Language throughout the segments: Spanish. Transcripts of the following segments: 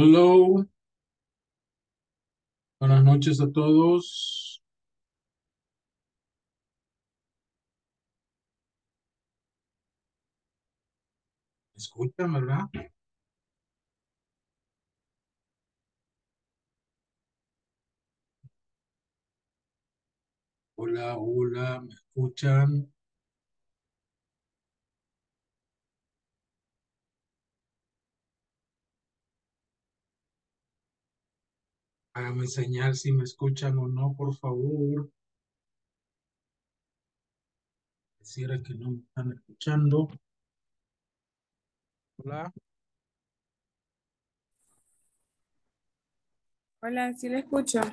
Hello, buenas noches a todos. ¿Me escuchan, verdad? Hola, hola, ¿me escuchan? Háganme señal si me escuchan o no, por favor. Quisiera que no me están escuchando. Hola. Hola, sí le escucho.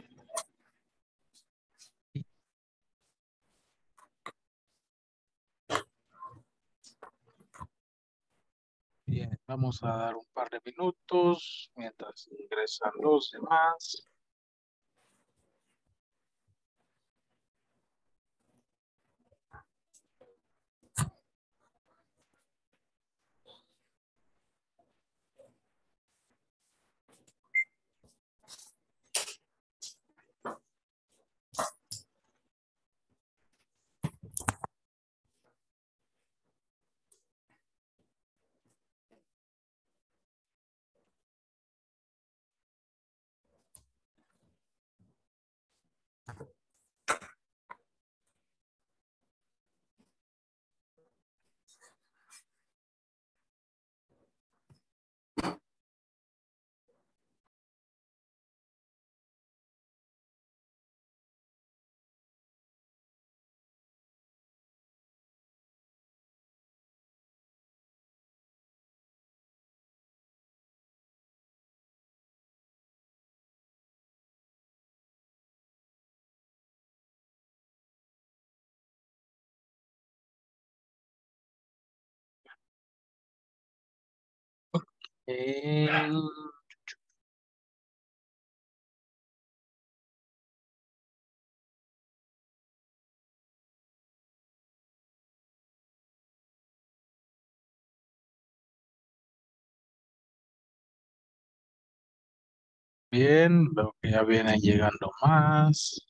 Bien, vamos a dar un par de minutos mientras ingresan los demás. Eh, bien, veo que ya vienen llegando más.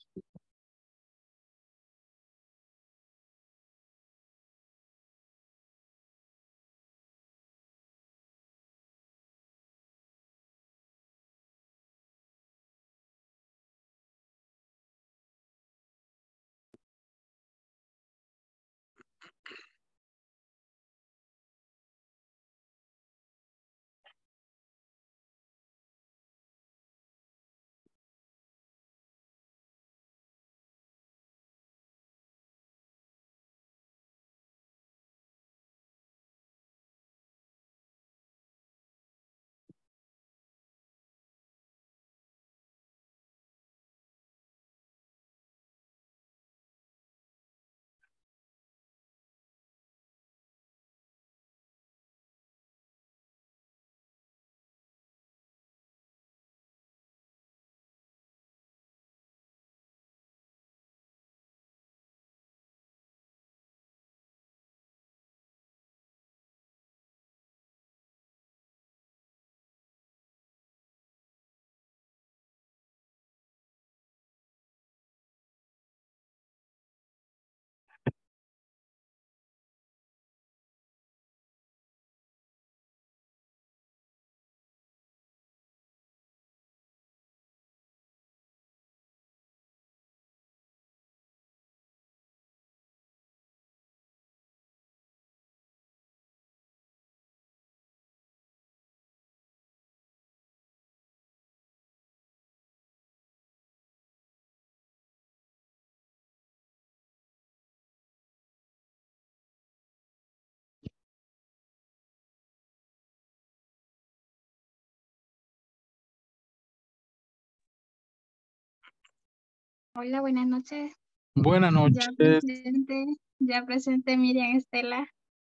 Hola, buenas noches. Buenas Ya noches. presente, ya presente Miriam Estela.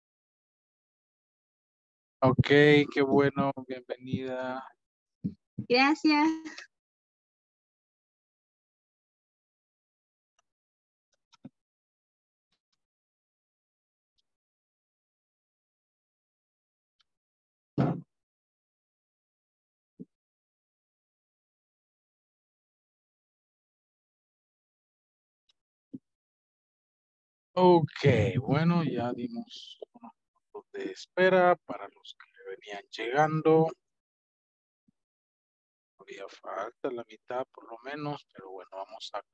Ok, qué bueno, bienvenida. Gracias. Ok, bueno, ya dimos unos minutos de espera para los que venían llegando. Todavía falta la mitad por lo menos, pero bueno, vamos a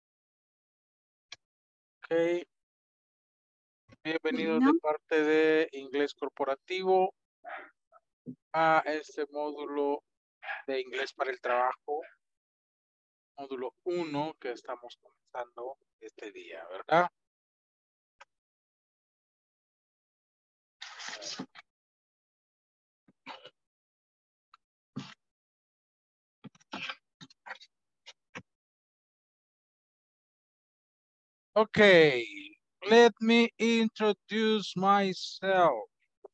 Ok, bienvenidos de Bueno, parte de Inglés Corporativo a este módulo de Inglés para el Trabajo, módulo 1 que estamos comenzando este día, ¿verdad? Okay, let me introduce myself.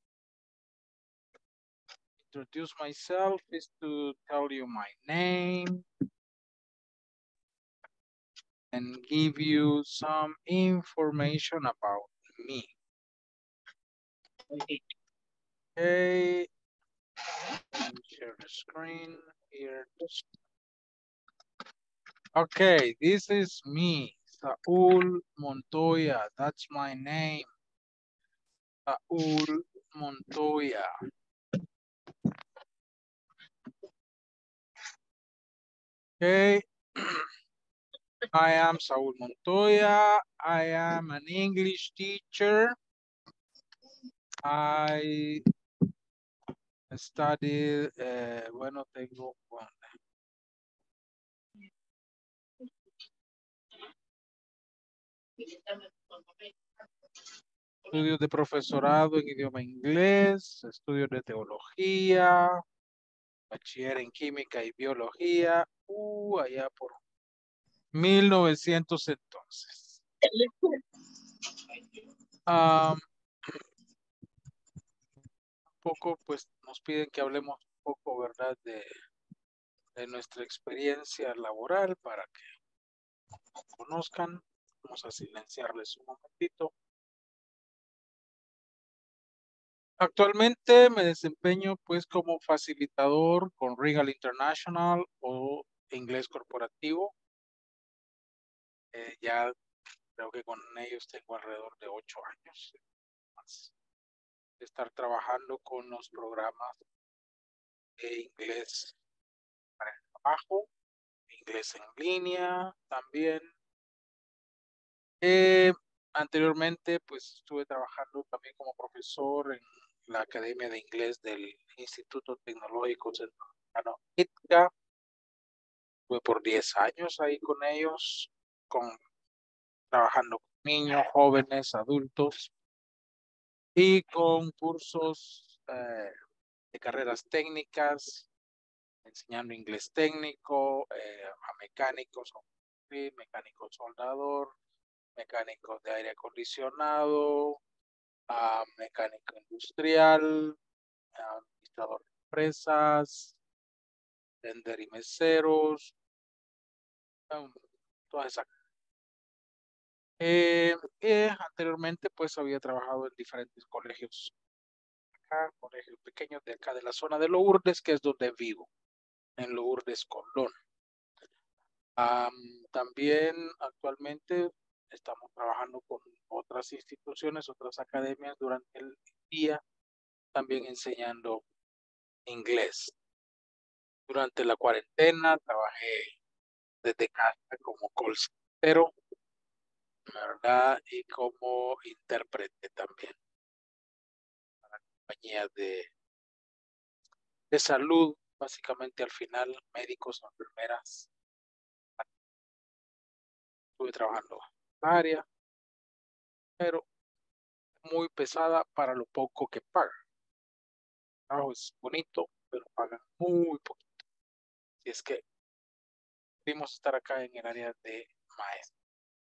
Introduce myself is to tell you my name and give you some information about me. Okay, let me share the screen here. Okay, this is me, Saul Montoya. That's my name, Saul Montoya. Okay, I am Saul Montoya. I am an English teacher. I studied, bueno, tengo estudios de profesorado en idioma inglés, estudios de teología, bachiller en química y biología, allá por 1900 entonces. Un poco, pues nos piden que hablemos un poco, ¿verdad? De nuestra experiencia laboral para que conozcan. Vamos a silenciarles un momentito. Actualmente me desempeño pues como facilitador con Regal International o inglés corporativo. Ya creo que con ellos tengo alrededor de 8 años más de estar trabajando con los programas de inglés para el trabajo, inglés en línea también. Anteriormente pues estuve trabajando también como profesor en la Academia de Inglés del Instituto Tecnológico Centroamericano ITCA. Estuve por 10 años ahí con ellos, trabajando con niños, jóvenes, adultos y con cursos de carreras técnicas, enseñando inglés técnico a mecánicos, mecánico soldador, mecánicos de aire acondicionado, a mecánico industrial, administrador de empresas, vender y meseros, todas esas. Anteriormente pues había trabajado en diferentes colegios, colegios pequeños de acá de la zona de Lourdes, que es donde vivo, en Lourdes, Colón. También actualmente estamos trabajando con otras instituciones, otras academias durante el día, también enseñando inglés. Durante la cuarentena trabajé desde casa como call center, ¿verdad? Y como intérprete también para compañías de salud, básicamente al final médicos o enfermeras. Estuve trabajando en área, pero muy pesada para lo poco que pagan. El trabajo es bonito, pero pagan muy poquito. Y es que pudimos estar acá en el área de maestro.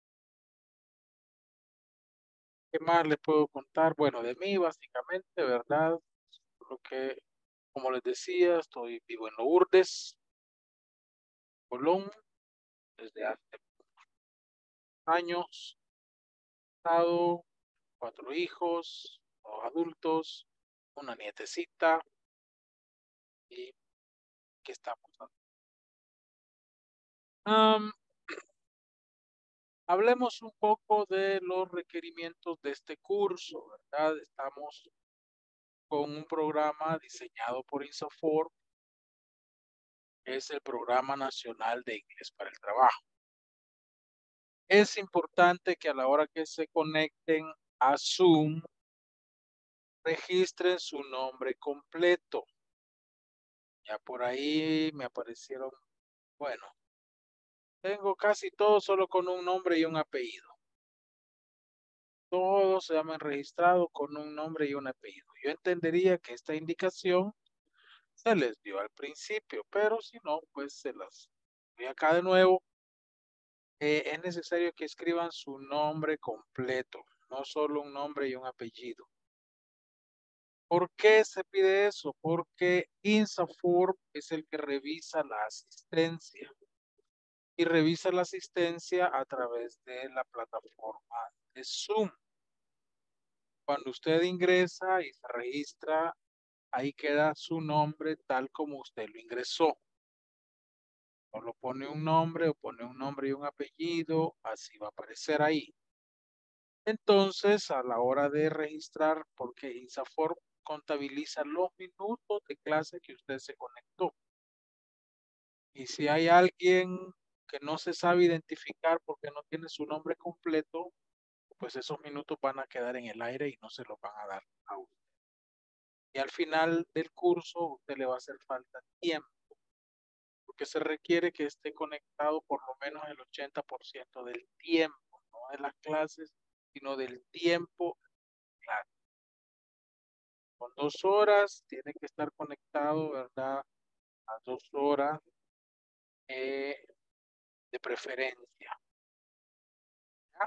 ¿Qué más les puedo contar? Bueno, de mí básicamente, ¿verdad? Lo que, como les decía, estoy vivo en Lourdes, Colón, desde hace años. Casado, 4 hijos, 2 adultos, una nietecita y aquí estamos. Hablemos un poco de los requerimientos de este curso, ¿verdad? Estamos con un programa diseñado por INSAFORP, que es el Programa Nacional de Inglés para el Trabajo. Es importante que a la hora que se conecten a Zoom, registren su nombre completo. Ya por ahí me aparecieron, bueno, tengo casi todo solo con un nombre y un apellido. Todos se llaman registrado con un nombre y un apellido. Yo entendería que esta indicación se les dio al principio, pero si no, pues se las doy acá de nuevo. Es necesario que escriban su nombre completo, no solo un nombre y un apellido. ¿Por qué se pide eso? Porque INSAFORP es el que revisa la asistencia y revisa la asistencia a través de la plataforma de Zoom. Cuando usted ingresa y se registra, ahí queda su nombre tal como usted lo ingresó. Solo pone un nombre o pone un nombre y un apellido, así va a aparecer ahí. Entonces, a la hora de registrar, porque INSAFORP contabiliza los minutos de clase que usted se conectó. Y si hay alguien que no se sabe identificar porque no tiene su nombre completo, pues esos minutos van a quedar en el aire y no se los van a dar a usted. Y al final del curso, a usted le va a hacer falta tiempo, porque se requiere que esté conectado por lo menos el 80% del tiempo, no de las clases, sino del tiempo. Claro, con 2 horas tiene que estar conectado, ¿verdad? A 2 horas eh, de preferencia. ¿Ya?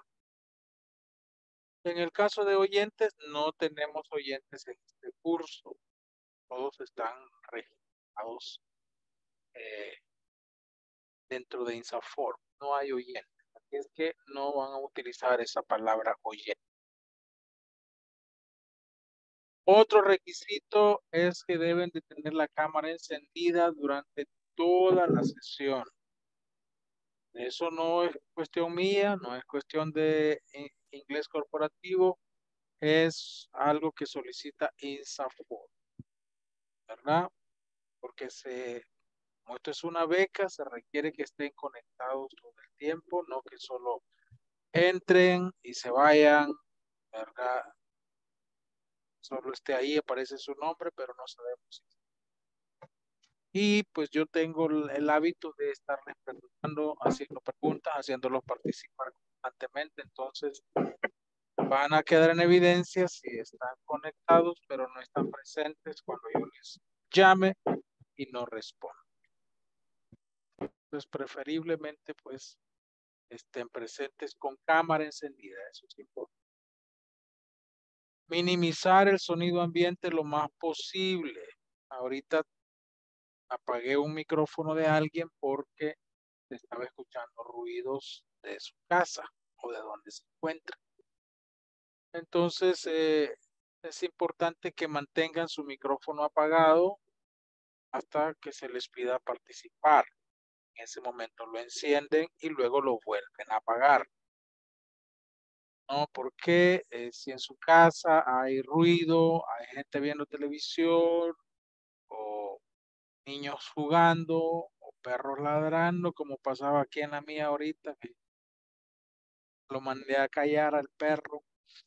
En el caso de oyentes, no tenemos oyentes en este curso. Todos están registrados eh, dentro de INSAFORP. No hay oyentes. Así es que no van a utilizar esa palabra oyente. Otro requisito es que deben de tener la cámara encendida durante toda la sesión. Eso no es cuestión mía, no es cuestión de inglés corporativo, es algo que solicita INSAFORP, ¿verdad? Porque como esto es una beca, se requiere que estén conectados todo el tiempo, no que solo entren y se vayan, ¿verdad? Solo esté ahí, aparece su nombre, pero no sabemos si. Y pues yo tengo el hábito de estarles preguntando, haciendo preguntas, haciéndolos participar constantemente. Entonces van a quedar en evidencia si están conectados, pero no están presentes cuando yo les llame y no respondo. Entonces preferiblemente pues estén presentes con cámara encendida. Eso es importante. Minimizar el sonido ambiente lo más posible. Ahorita apagué un micrófono de alguien porque estaba escuchando ruidos de su casa o de donde se encuentra. Entonces, es importante que mantengan su micrófono apagado hasta que se les pida participar. En ese momento lo encienden y luego lo vuelven a apagar. ¿No? Porque si en su casa hay ruido, hay gente viendo televisión o niños jugando o perros ladrando, como pasaba aquí en la mía ahorita, que lo mandé a callar al perro,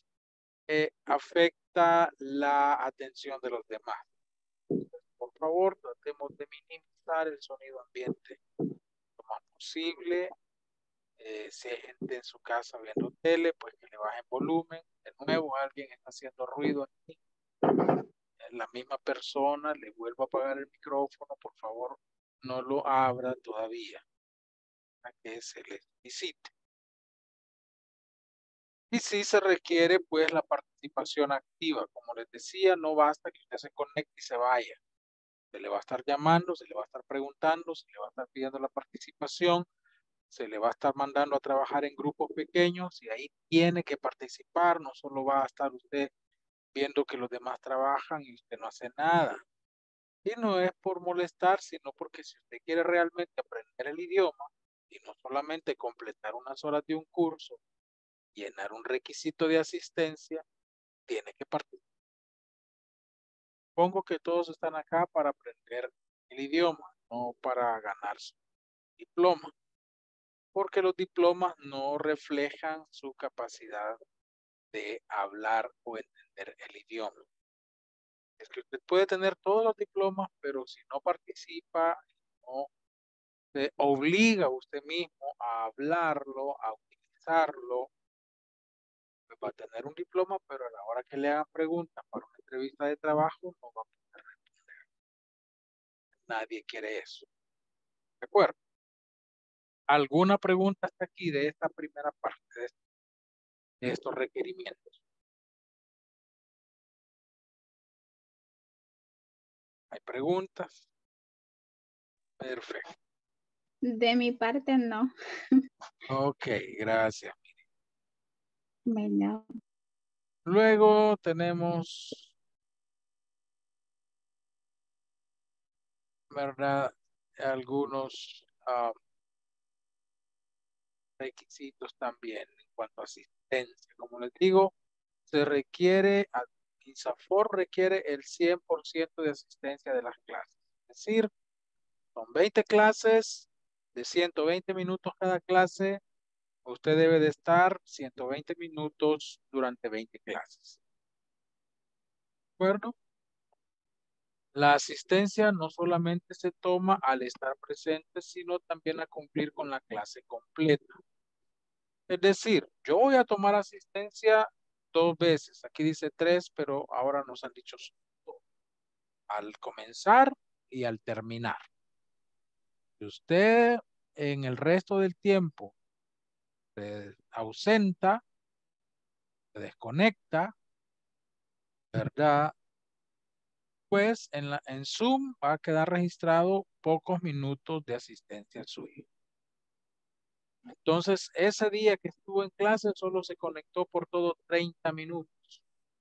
afecta la atención de los demás. Por favor, tratemos de minimizar el sonido ambiente lo más posible. Si hay gente en su casa viendo tele, pues que le bajen volumen. De nuevo, alguien está haciendo ruido aquí. La misma persona le vuelvo a apagar el micrófono, por favor, no lo abra todavía, a que se le visite. Y sí se requiere pues la participación activa. Como les decía, no basta que usted se conecte y se vaya. Se le va a estar llamando, se le va a estar preguntando, se le va a estar pidiendo la participación, se le va a estar mandando a trabajar en grupos pequeños y ahí tiene que participar. No solo va a estar usted viendo que los demás trabajan y usted no hace nada. Y no es por molestar, sino porque si usted quiere realmente aprender el idioma, y no solamente completar unas horas de un curso, llenar un requisito de asistencia, tiene que participar. Supongo que todos están acá para aprender el idioma, no para ganar su diploma, porque los diplomas no reflejan su capacidad de hablar o entender el idioma. Es que usted puede tener todos los diplomas, pero si no participa, no se obliga a usted mismo a hablarlo, a utilizarlo, pues va a tener un diploma, pero a la hora que le hagan preguntas para una entrevista de trabajo, no va a poder responder. Nadie quiere eso. ¿De acuerdo? ¿Alguna pregunta hasta aquí de esta primera parte de estos requerimientos? ¿Hay preguntas? Perfecto. De mi parte, no. Ok, gracias. Bueno, Luego tenemos, ¿verdad? Algunos requisitos también en cuanto a asistencia. Como les digo, se requiere, INSAFORP requiere el 100% de asistencia de las clases. Es decir, son 20 clases de 120 minutos cada clase. Usted debe de estar 120 minutos durante 20 clases. ¿De acuerdo? La asistencia no solamente se toma al estar presente, sino también a cumplir con la clase completa. Es decir, yo voy a tomar asistencia 2 veces. Aquí dice 3, pero ahora nos han dicho solo al comenzar y al terminar. Si usted en el resto del tiempo se ausenta, se desconecta, ¿verdad? Pues en Zoom va a quedar registrado pocos minutos de asistencia suya. Entonces, ese día que estuvo en clase solo se conectó por todo 30 minutos.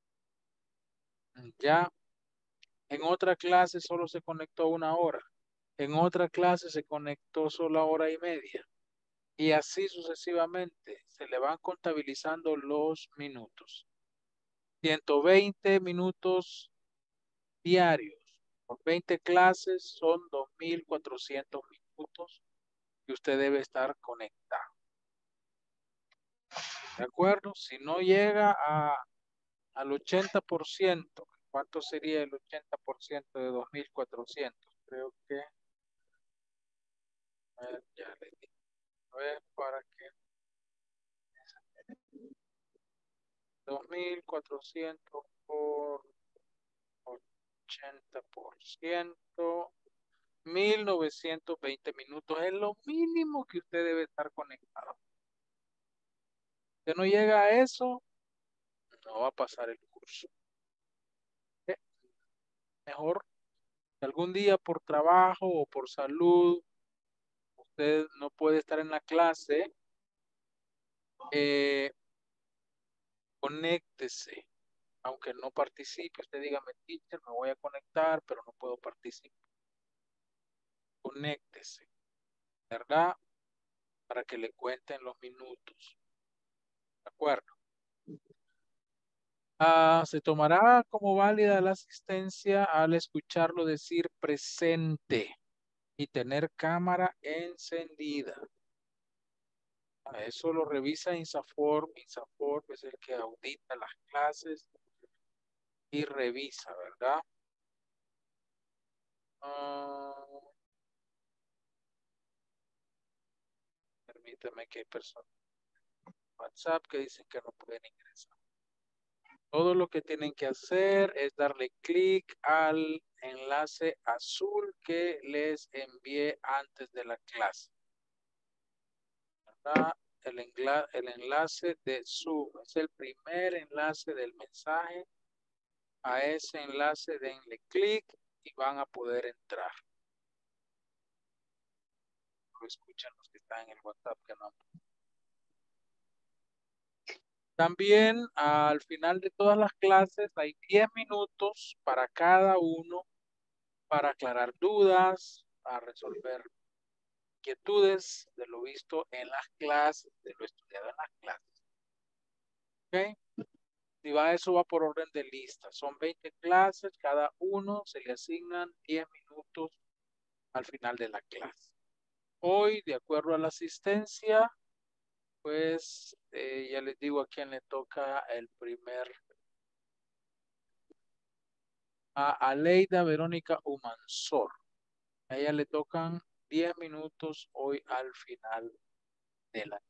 Ya en otra clase solo se conectó 1 hora. En otra clase se conectó solo 1 hora y media. Y así sucesivamente se le van contabilizando los minutos. 120 minutos diarios por 20 clases son 2.400 minutos que usted debe estar conectado. ¿De acuerdo? Si no llega al 80%, ¿cuánto sería el 80% de 2.400? Creo que, ya le digo, a ver, para que 2.400 por 80%, 1.920 minutos es lo mínimo que usted debe estar conectado. Si no llega a eso, no va a pasar el curso. Mejor, si algún día por trabajo o por salud usted no puede estar en la clase, eh, conéctese, aunque no participe. Usted dígame, teacher, me voy a conectar, pero no puedo participar. Conéctese, ¿verdad? Para que le cuenten los minutos. ¿De acuerdo? Se tomará como válida la asistencia al escucharlo decir presente y tener cámara encendida. Eso lo revisa INSAFORP. INSAFORP es el que audita las clases y revisa, ¿verdad? Ah, permítame que hay personas en WhatsApp que dicen que no pueden ingresar. Todo lo que tienen que hacer es darle clic al enlace azul que les envié antes de la clase. ¿Verdad? El enlace de Zoom es el primer enlace del mensaje. A ese enlace denle clic y van a poder entrar. Lo escuchan los que están en el WhatsApp que no. También al final de todas las clases hay 10 minutos para cada uno para aclarar dudas, para resolver inquietudes de lo visto en las clases, de lo estudiado en las clases. ¿Ok? Si va, eso va por orden de lista. Son 20 clases, cada uno se le asignan 10 minutos al final de la clase. Hoy, de acuerdo a la asistencia, pues ya les digo a quién le toca el primer. A Aleida Verónica Humansor. A ella le tocan 10 minutos hoy al final de la.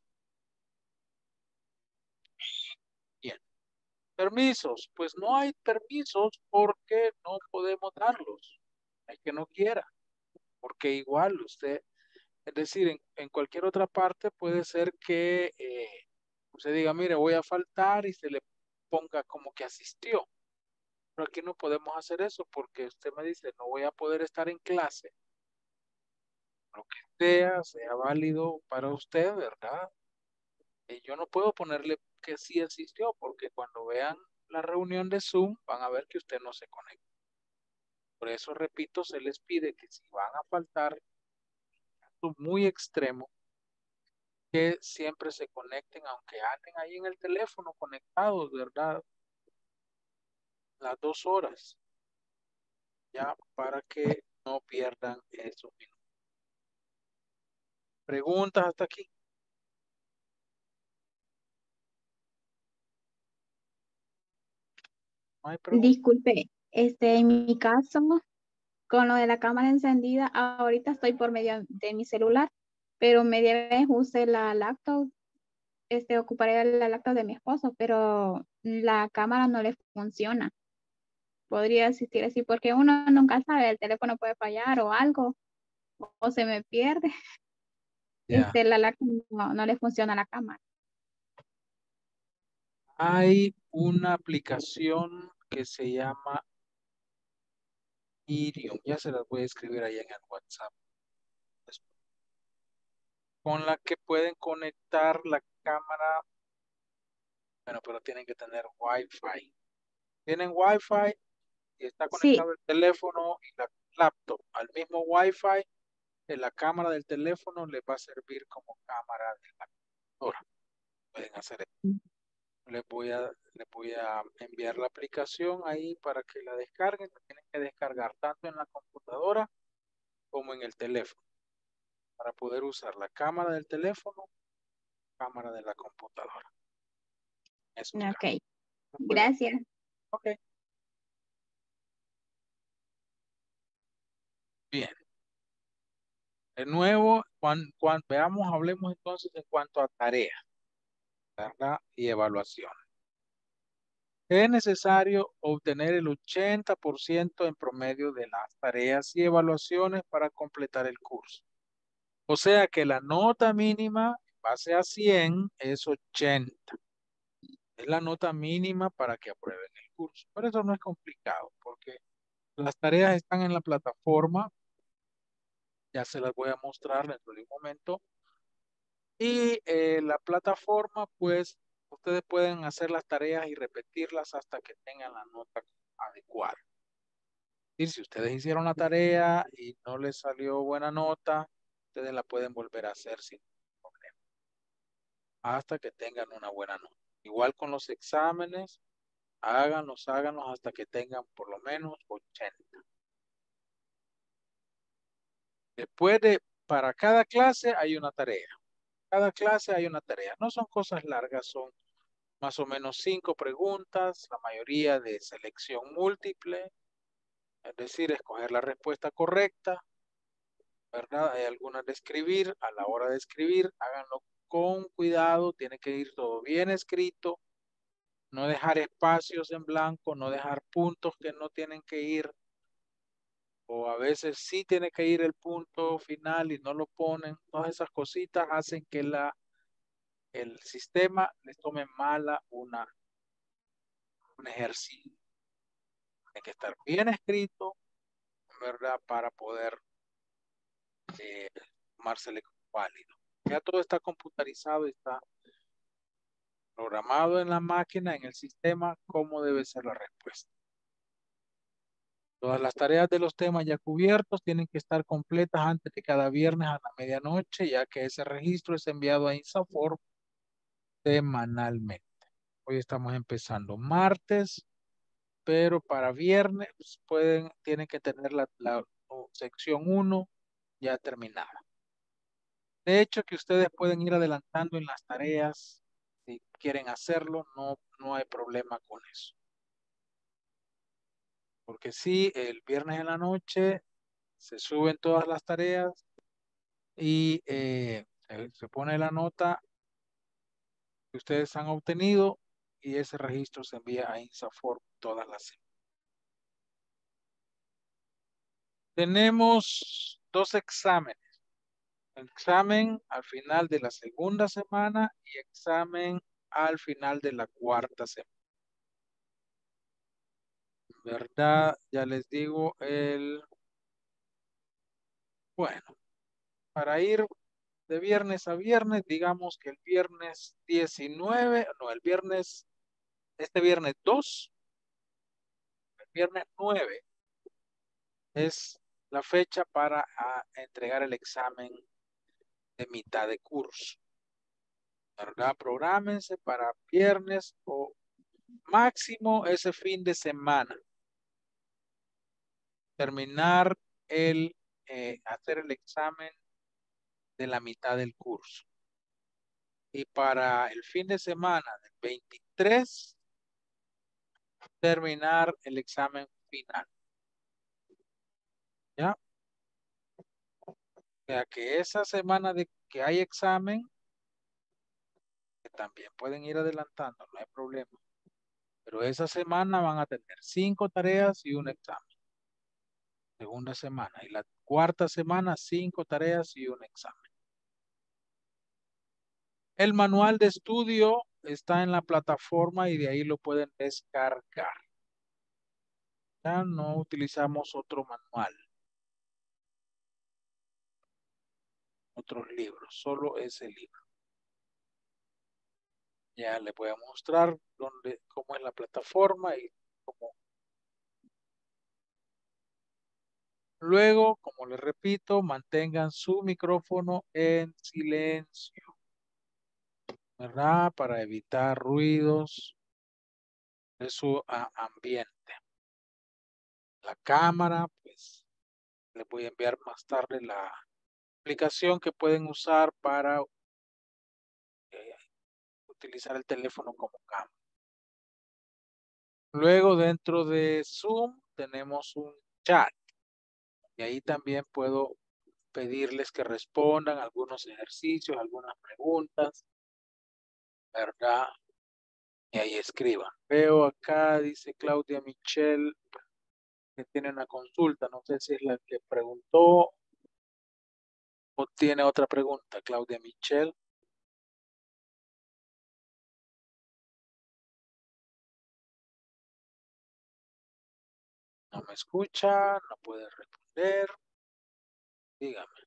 Bien. Permisos. Pues no hay permisos porque no podemos darlos. Hay que no quiera. Porque igual usted, es decir, en cualquier otra parte puede ser que usted diga, mire, voy a faltar y se le ponga como que asistió. Pero aquí no podemos hacer eso porque usted me dice, no voy a poder estar en clase. Lo que sea válido para usted, ¿verdad? Yo no puedo ponerle que sí asistió porque cuando vean la reunión de Zoom van a ver que usted no se conecta. Por eso, repito, se les pide que si van a faltar, muy extremo, que siempre se conecten, aunque anden ahí en el teléfono conectados, ¿verdad? Las 2 horas, ya para que no pierdan esos minutos. ¿Preguntas hasta aquí? ¿No hay preguntas? Disculpe, en mi caso, con lo de la cámara encendida, ahorita estoy por medio de mi celular, pero media vez usé la laptop, ocuparé la laptop de mi esposo, pero la cámara no le funciona. Podría existir así porque uno nunca sabe, el teléfono puede fallar o algo, o se me pierde. Ya. La laptop no le funciona la cámara. Hay una aplicación que se llama Irium, ya se las voy a escribir ahí en el WhatsApp, con la que pueden conectar la cámara, bueno, pero tienen que tener Wi-Fi. Tienen Wi-Fi y está Sí, conectado el teléfono y la laptop al mismo Wi-Fi, la cámara del teléfono les va a servir como cámara de la computadora. Pueden hacer eso. Les voy a enviar la aplicación ahí para que la descarguen. La tienen que descargar tanto en la computadora como en el teléfono para poder usar la cámara del teléfono, cámara de la computadora. Esos casos. ok, No pueden. gracias. Ok, bien. De nuevo, cuando veamos, hablemos entonces en cuanto a tareas, ¿verdad? Y evaluación. Es necesario obtener el 80% en promedio de las tareas y evaluaciones para completar el curso. O sea que la nota mínima en base a 100 es 80. Es la nota mínima para que aprueben el curso. Pero eso no es complicado porque las tareas están en la plataforma. Ya se las voy a mostrar dentro de un momento. Y la plataforma, pues, ustedes pueden hacer las tareas y repetirlas hasta que tengan la nota adecuada. Y si ustedes hicieron la tarea y no les salió buena nota, ustedes la pueden volver a hacer sin problema, hasta que tengan una buena nota. Igual con los exámenes, háganlos hasta que tengan por lo menos 80. Después para cada clase hay una tarea. Cada clase hay una tarea. No son cosas largas, son más o menos 5 preguntas, la mayoría de selección múltiple, es decir, escoger la respuesta correcta, ¿verdad? Hay algunas de escribir. A la hora de escribir, háganlo con cuidado, tiene que ir todo bien escrito, no dejar espacios en blanco, no dejar puntos que no tienen que ir, o a veces sí tiene que ir el punto final y no lo ponen. Todas esas cositas hacen que el sistema les tome mala un ejercicio. Tiene que estar bien escrito, ¿verdad? Para poder tomársele como válido. Ya todo está computarizado y está programado en la máquina, en el sistema, cómo debe ser la respuesta. Todas las tareas de los temas ya cubiertos tienen que estar completas antes de cada viernes a la medianoche, ya que ese registro es enviado a INSAFORP semanalmente. Hoy estamos empezando martes, pero para viernes tienen que tener la sección 1 ya terminada. De hecho, que ustedes pueden ir adelantando en las tareas si quieren hacerlo, no hay problema con eso. Porque si el viernes en la noche se suben todas las tareas y se pone la nota que ustedes han obtenido y ese registro se envía a INSAFORP todas las semanas. Tenemos 2 exámenes. Examen al final de la segunda semana y examen al final de la cuarta semana. ¿Verdad? Ya les digo bueno, para ir de viernes a viernes, digamos que el viernes 19, no, este viernes 2, el viernes 9 es la fecha para entregar el examen de mitad de curso. ¿Verdad? Prográmense para viernes o máximo ese fin de semana. Terminar hacer el examen de la mitad del curso. Y para el fin de semana del 23, terminar el examen final. ¿Ya? O sea que esa semana de que hay examen, que también pueden ir adelantando, no hay problema. Pero esa semana van a tener 5 tareas y un examen. Segunda semana. Y la cuarta semana, 5 tareas y un examen. El manual de estudio está en la plataforma y de ahí lo pueden descargar. Ya no utilizamos otro manual, otros libros, solo ese libro. Ya les voy a mostrar cómo es la plataforma y cómo. Luego, como les repito, mantengan su micrófono en silencio, ¿verdad? Para evitar ruidos de su ambiente. La cámara, pues, les voy a enviar más tarde la aplicación que pueden usar para utilizar el teléfono como cámara. Luego, dentro de Zoom, tenemos un chat. Y ahí también puedo pedirles que respondan algunos ejercicios, algunas preguntas, ¿verdad? Y ahí escriban. Veo acá, dice Claudia Michelle, que tiene una consulta. No sé si es la que preguntó o tiene otra pregunta, Claudia Michelle. No me escucha, no puede responder. Dígame.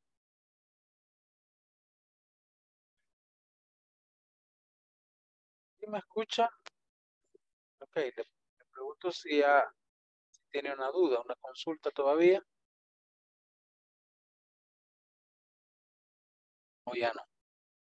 ¿Sí me escucha? Ok, le pregunto si tiene una duda, una consulta todavía o ya no.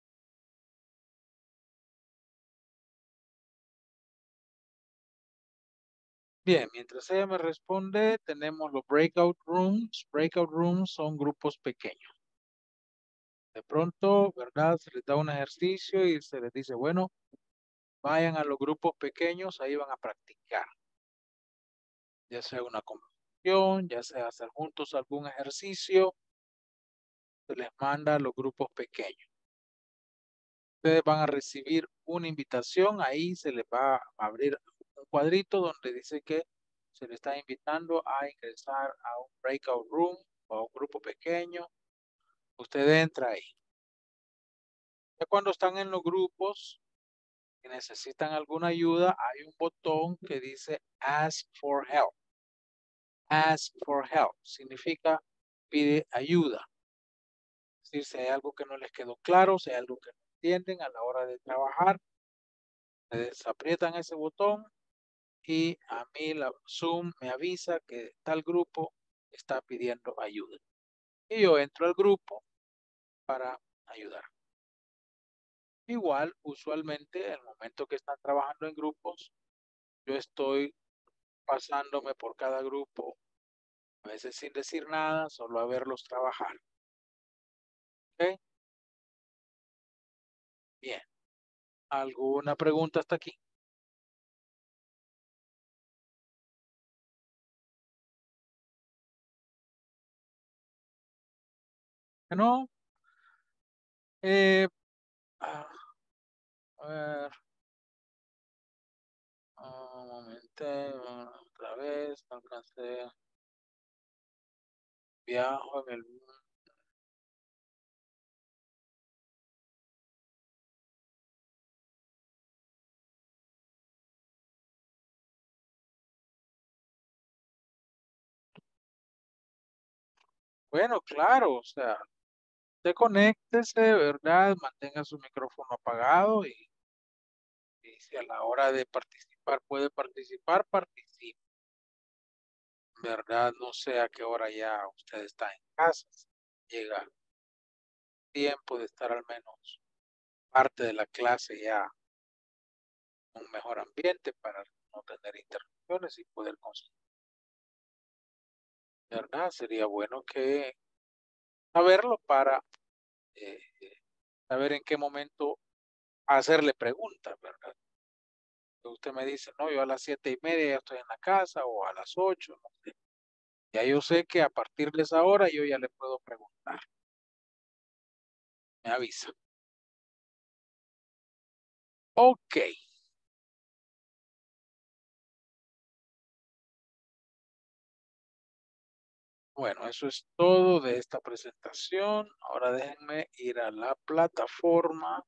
Bien, mientras ella me responde, tenemos los breakout rooms. Breakout rooms son grupos pequeños. De pronto, ¿verdad? Se les da un ejercicio y se les dice, bueno, vayan a los grupos pequeños, ahí van a practicar. Ya sea una conversación, ya sea hacer juntos algún ejercicio, se les manda a los grupos pequeños. Ustedes van a recibir una invitación, ahí se les va a abrir un cuadrito donde dice que se les está invitando a ingresar a un breakout room o a un grupo pequeño. Usted entra ahí. Ya cuando están en los grupos y necesitan alguna ayuda, hay un botón que dice Ask for Help. Ask for Help significa pide ayuda. Es decir, si hay algo que no les quedó claro, si hay algo que no entienden a la hora de trabajar, ustedes aprietan ese botón y a mí la Zoom me avisa que tal grupo está pidiendo ayuda. Y yo entro al grupo para ayudar. Igual, usualmente, el momento que están trabajando en grupos, yo estoy pasándome por cada grupo, a veces sin decir nada, solo a verlos trabajar. ¿Ok? Bien. ¿Alguna pregunta hasta aquí? ¿No? Eh, ah, a ver, un momento, otra vez, no alcancé. Viajo en el mundo. Bueno, claro, o sea, usted conéctese, ¿verdad? Mantenga su micrófono apagado y si a la hora de participar puede participar, participe, ¿verdad? No sé a qué hora ya usted está en casa. Llega tiempo de estar al menos parte de la clase ya en un mejor ambiente para no tener interrupciones y poder conseguir, ¿verdad? Sería bueno que saberlo para eh, saber en qué momento hacerle preguntas, ¿verdad? Usted me dice, no, yo a las 7:30 ya estoy en la casa o a las 8, no sé. Ya yo sé que a partir de esa hora yo ya le puedo preguntar. Me avisa. Ok. Bueno, eso es todo de esta presentación. Ahora déjenme ir a la plataforma.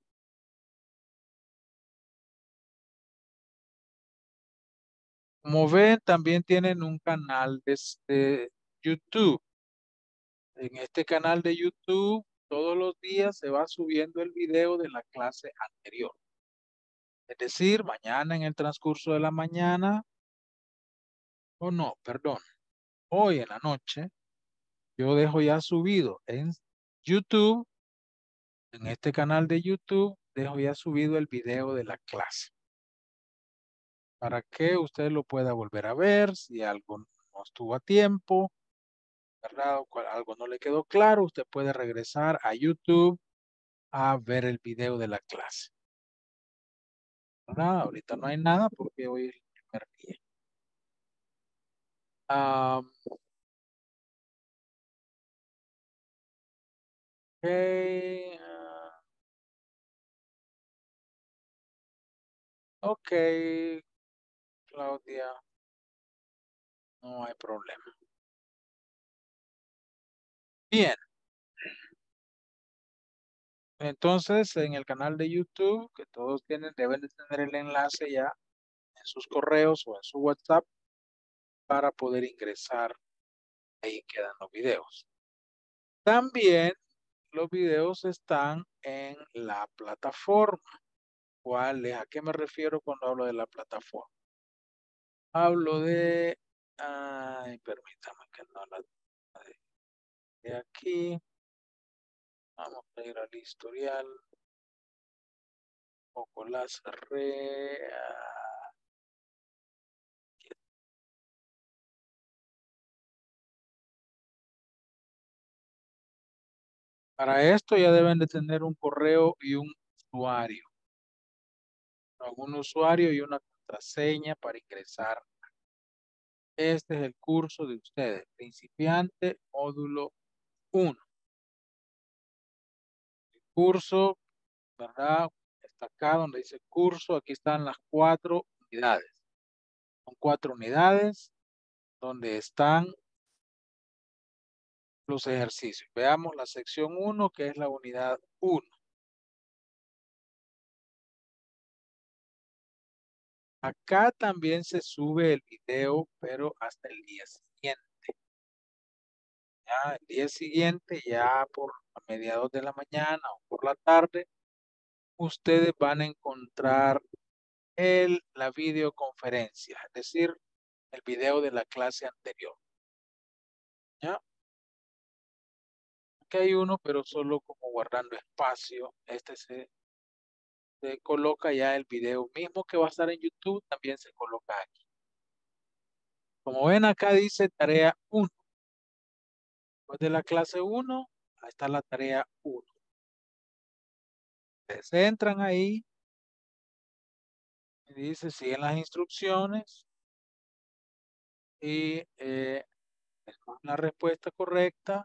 Como ven, también tienen un canal de YouTube. En este canal de YouTube, todos los días se va subiendo el video de la clase anterior. Es decir, mañana en el transcurso de la mañana, o no, perdón, hoy en la noche, yo dejo ya subido en YouTube, en este canal de YouTube, dejo ya subido el video de la clase para que usted lo pueda volver a ver si algo no estuvo a tiempo, ¿verdad? O algo no le quedó claro, usted puede regresar a YouTube a ver el video de la clase. ¿Verdad? Ahorita no hay nada porque hoy es el primer día. Ah, ok, ok, Claudia, no hay problema. Bien, entonces en el canal de YouTube, que todos tienen, deben de tener el enlace ya en sus correos o en su WhatsApp para poder ingresar. Ahí quedan los videos. También los videos están en la plataforma. ¿Cuál es? ¿A qué me refiero cuando hablo de la plataforma? Hablo de, ay, permítame que no la de aquí. Vamos a ir al historial. Un poco la cerré. Para esto ya deben de tener un correo y un usuario. Un usuario y una contraseña para ingresar. Este es el curso de ustedes. Principiante, módulo 1. Curso, ¿verdad? Está acá donde dice curso. Aquí están las 4 unidades. Son 4 unidades donde están los ejercicios. Veamos la sección 1, que es la unidad 1. Acá también se sube el video, pero hasta el día siguiente. Ya el día siguiente, ya por a mediados de la mañana o por la tarde, ustedes van a encontrar la videoconferencia, es decir, el video de la clase anterior. ¿Ya? Aquí hay uno, pero solo como guardando espacio. Este se coloca ya el video mismo que va a estar en YouTube, también se coloca aquí. Como ven acá dice tarea 1. Después de la clase 1, ahí está la tarea 1. Ustedes entran ahí y dice siguen las instrucciones y la respuesta correcta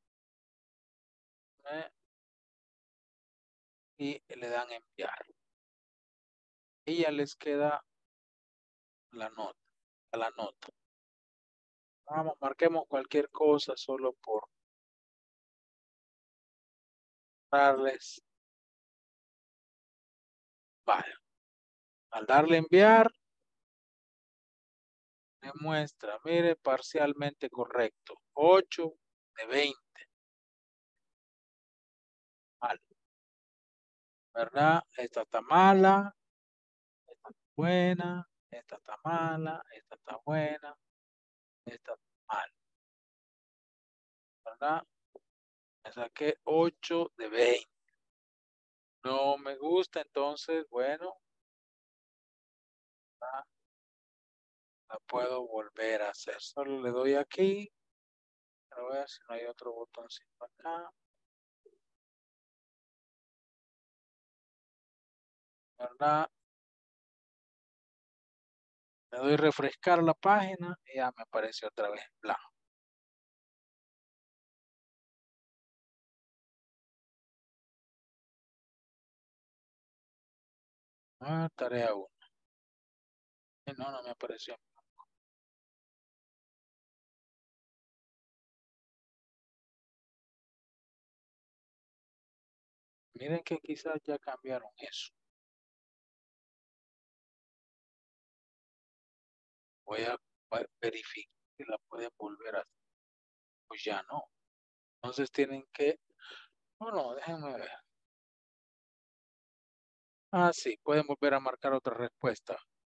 y le dan enviar. Y ya les queda la nota. Vamos, marquemos cualquier cosa solo por darles. Vale. Al darle enviar, me muestra, mire, parcialmente correcto. 8 de 20. Mal. ¿Verdad? Esta está mala, esta está buena, esta está mala, esta está buena, esta está mal. ¿Verdad? Me saqué 8 de 20. No me gusta, entonces, bueno, la puedo volver a hacer. Solo le doy aquí. A ver si no hay otro botoncito acá. ¿Verdad? Le doy refrescar la página y ya me aparece otra vez en blanco. Tarea 1. No me apareció. Miren que quizás ya cambiaron eso. Voy a verificar si la pueden volver a hacer. Pues ya no. Entonces tienen que... Bueno, déjenme ver. Sí, pueden volver a marcar otra respuesta.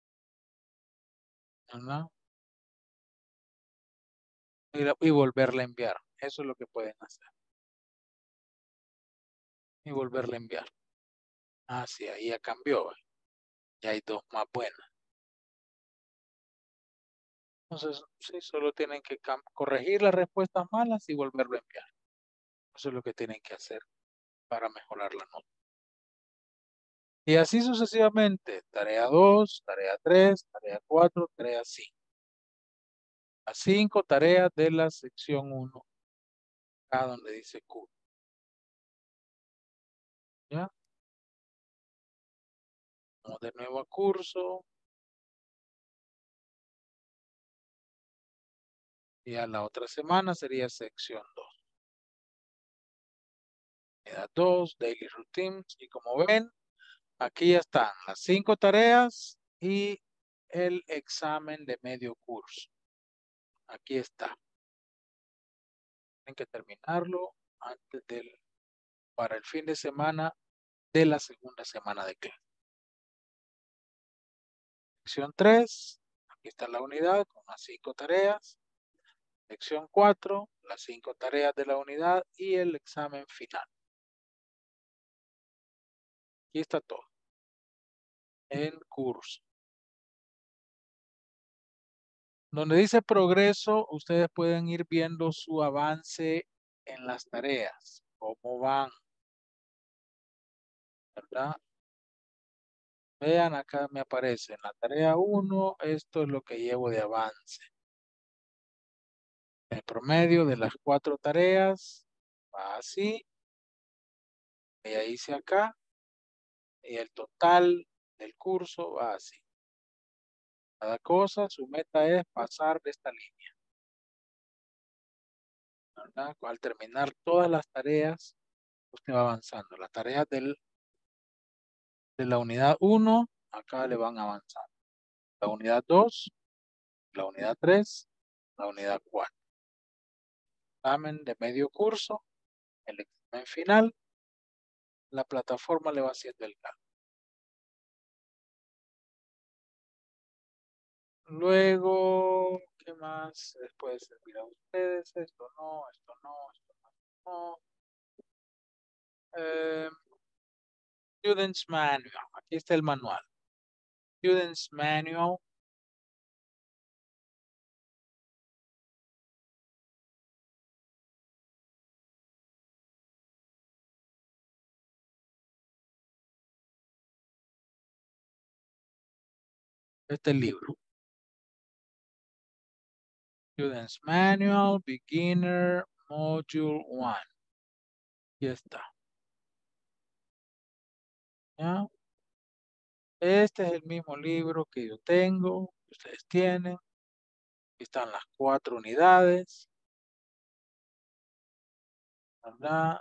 ¿Verdad? Y volverla a enviar. Eso es lo que pueden hacer. Y volverla a enviar. Sí, ahí ya cambió. Ya hay dos más buenas. Entonces, sí, solo tienen que corregir las respuestas malas y volverlo a enviar. Eso es lo que tienen que hacer para mejorar la nota. Y así sucesivamente. Tarea 2, tarea 3, tarea 4, tarea 5. Las 5 tareas de la sección 1. Acá donde dice Q. ¿Ya? Vamos de nuevo a curso. Y a la otra semana sería sección 2. Unidad 2, Daily Routines. Y como ven, aquí ya están las 5 tareas y el examen de medio curso. Aquí está. Tienen que terminarlo antes para el fin de semana de la segunda semana de clase. Sección 3, aquí está la unidad con las 5 tareas. Sección 4, las 5 tareas de la unidad y el examen final. Aquí está todo. En curso. Donde dice progreso, ustedes pueden ir viendo su avance en las tareas. Cómo van. ¿Verdad? Vean, acá me aparece en la tarea 1, esto es lo que llevo de avance. El promedio de las 4 tareas va así. Ya hice acá. Y el total del curso va así. Cada cosa, su meta es pasar de esta línea. ¿Verdad? Al terminar todas las tareas, usted va avanzando. Las tareas de la unidad 1, acá le van avanzando. La unidad 2, la unidad 3, la unidad 4. Examen de medio curso, el examen final, la plataforma le va haciendo el cálculo. Luego, ¿qué más les puede servir a ustedes? Esto no, esto no, esto no, esto no. Student's Manual. Aquí está el manual. Student's Manual. Este libro. Student's Manual, Beginner, Module 1. Aquí está. ¿Ya? Este es el mismo libro que yo tengo, que ustedes tienen. Aquí están las 4 unidades. ¿Verdad?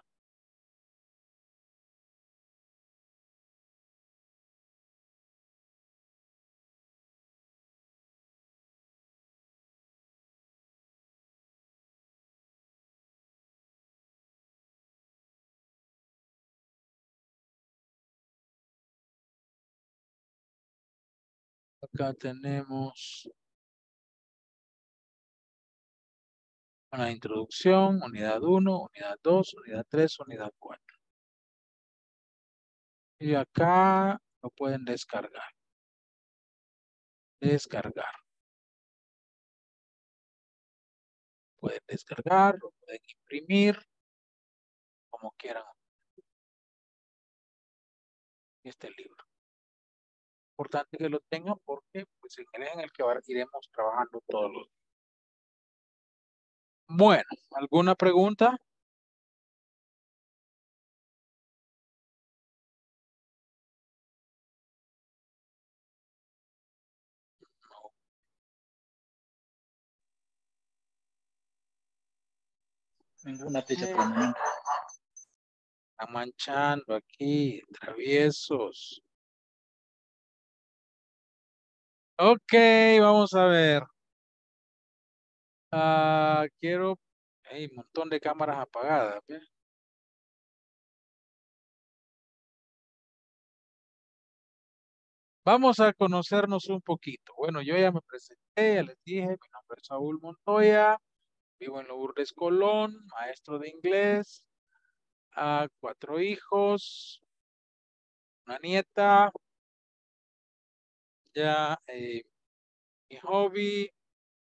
Acá tenemos una introducción, unidad 1, unidad 2, unidad 3, unidad 4. Y acá lo pueden descargar. Descargar. Pueden descargar, lo pueden imprimir, como quieran. Este libro. Importante que lo tengan porque pues, en él es en el que iremos trabajando todos los días. Bueno, ¿alguna pregunta? Ninguna teacher por el momento. Están manchando aquí, traviesos. Ok, vamos a ver. Quiero... Hay un montón de cámaras apagadas. ¿Ve? Vamos a conocernos un poquito. Bueno, yo ya me presenté, ya les dije, mi nombre es Saúl Montoya, vivo en Lourdes, Colón, maestro de inglés, 4 hijos, una nieta, ya mi hobby,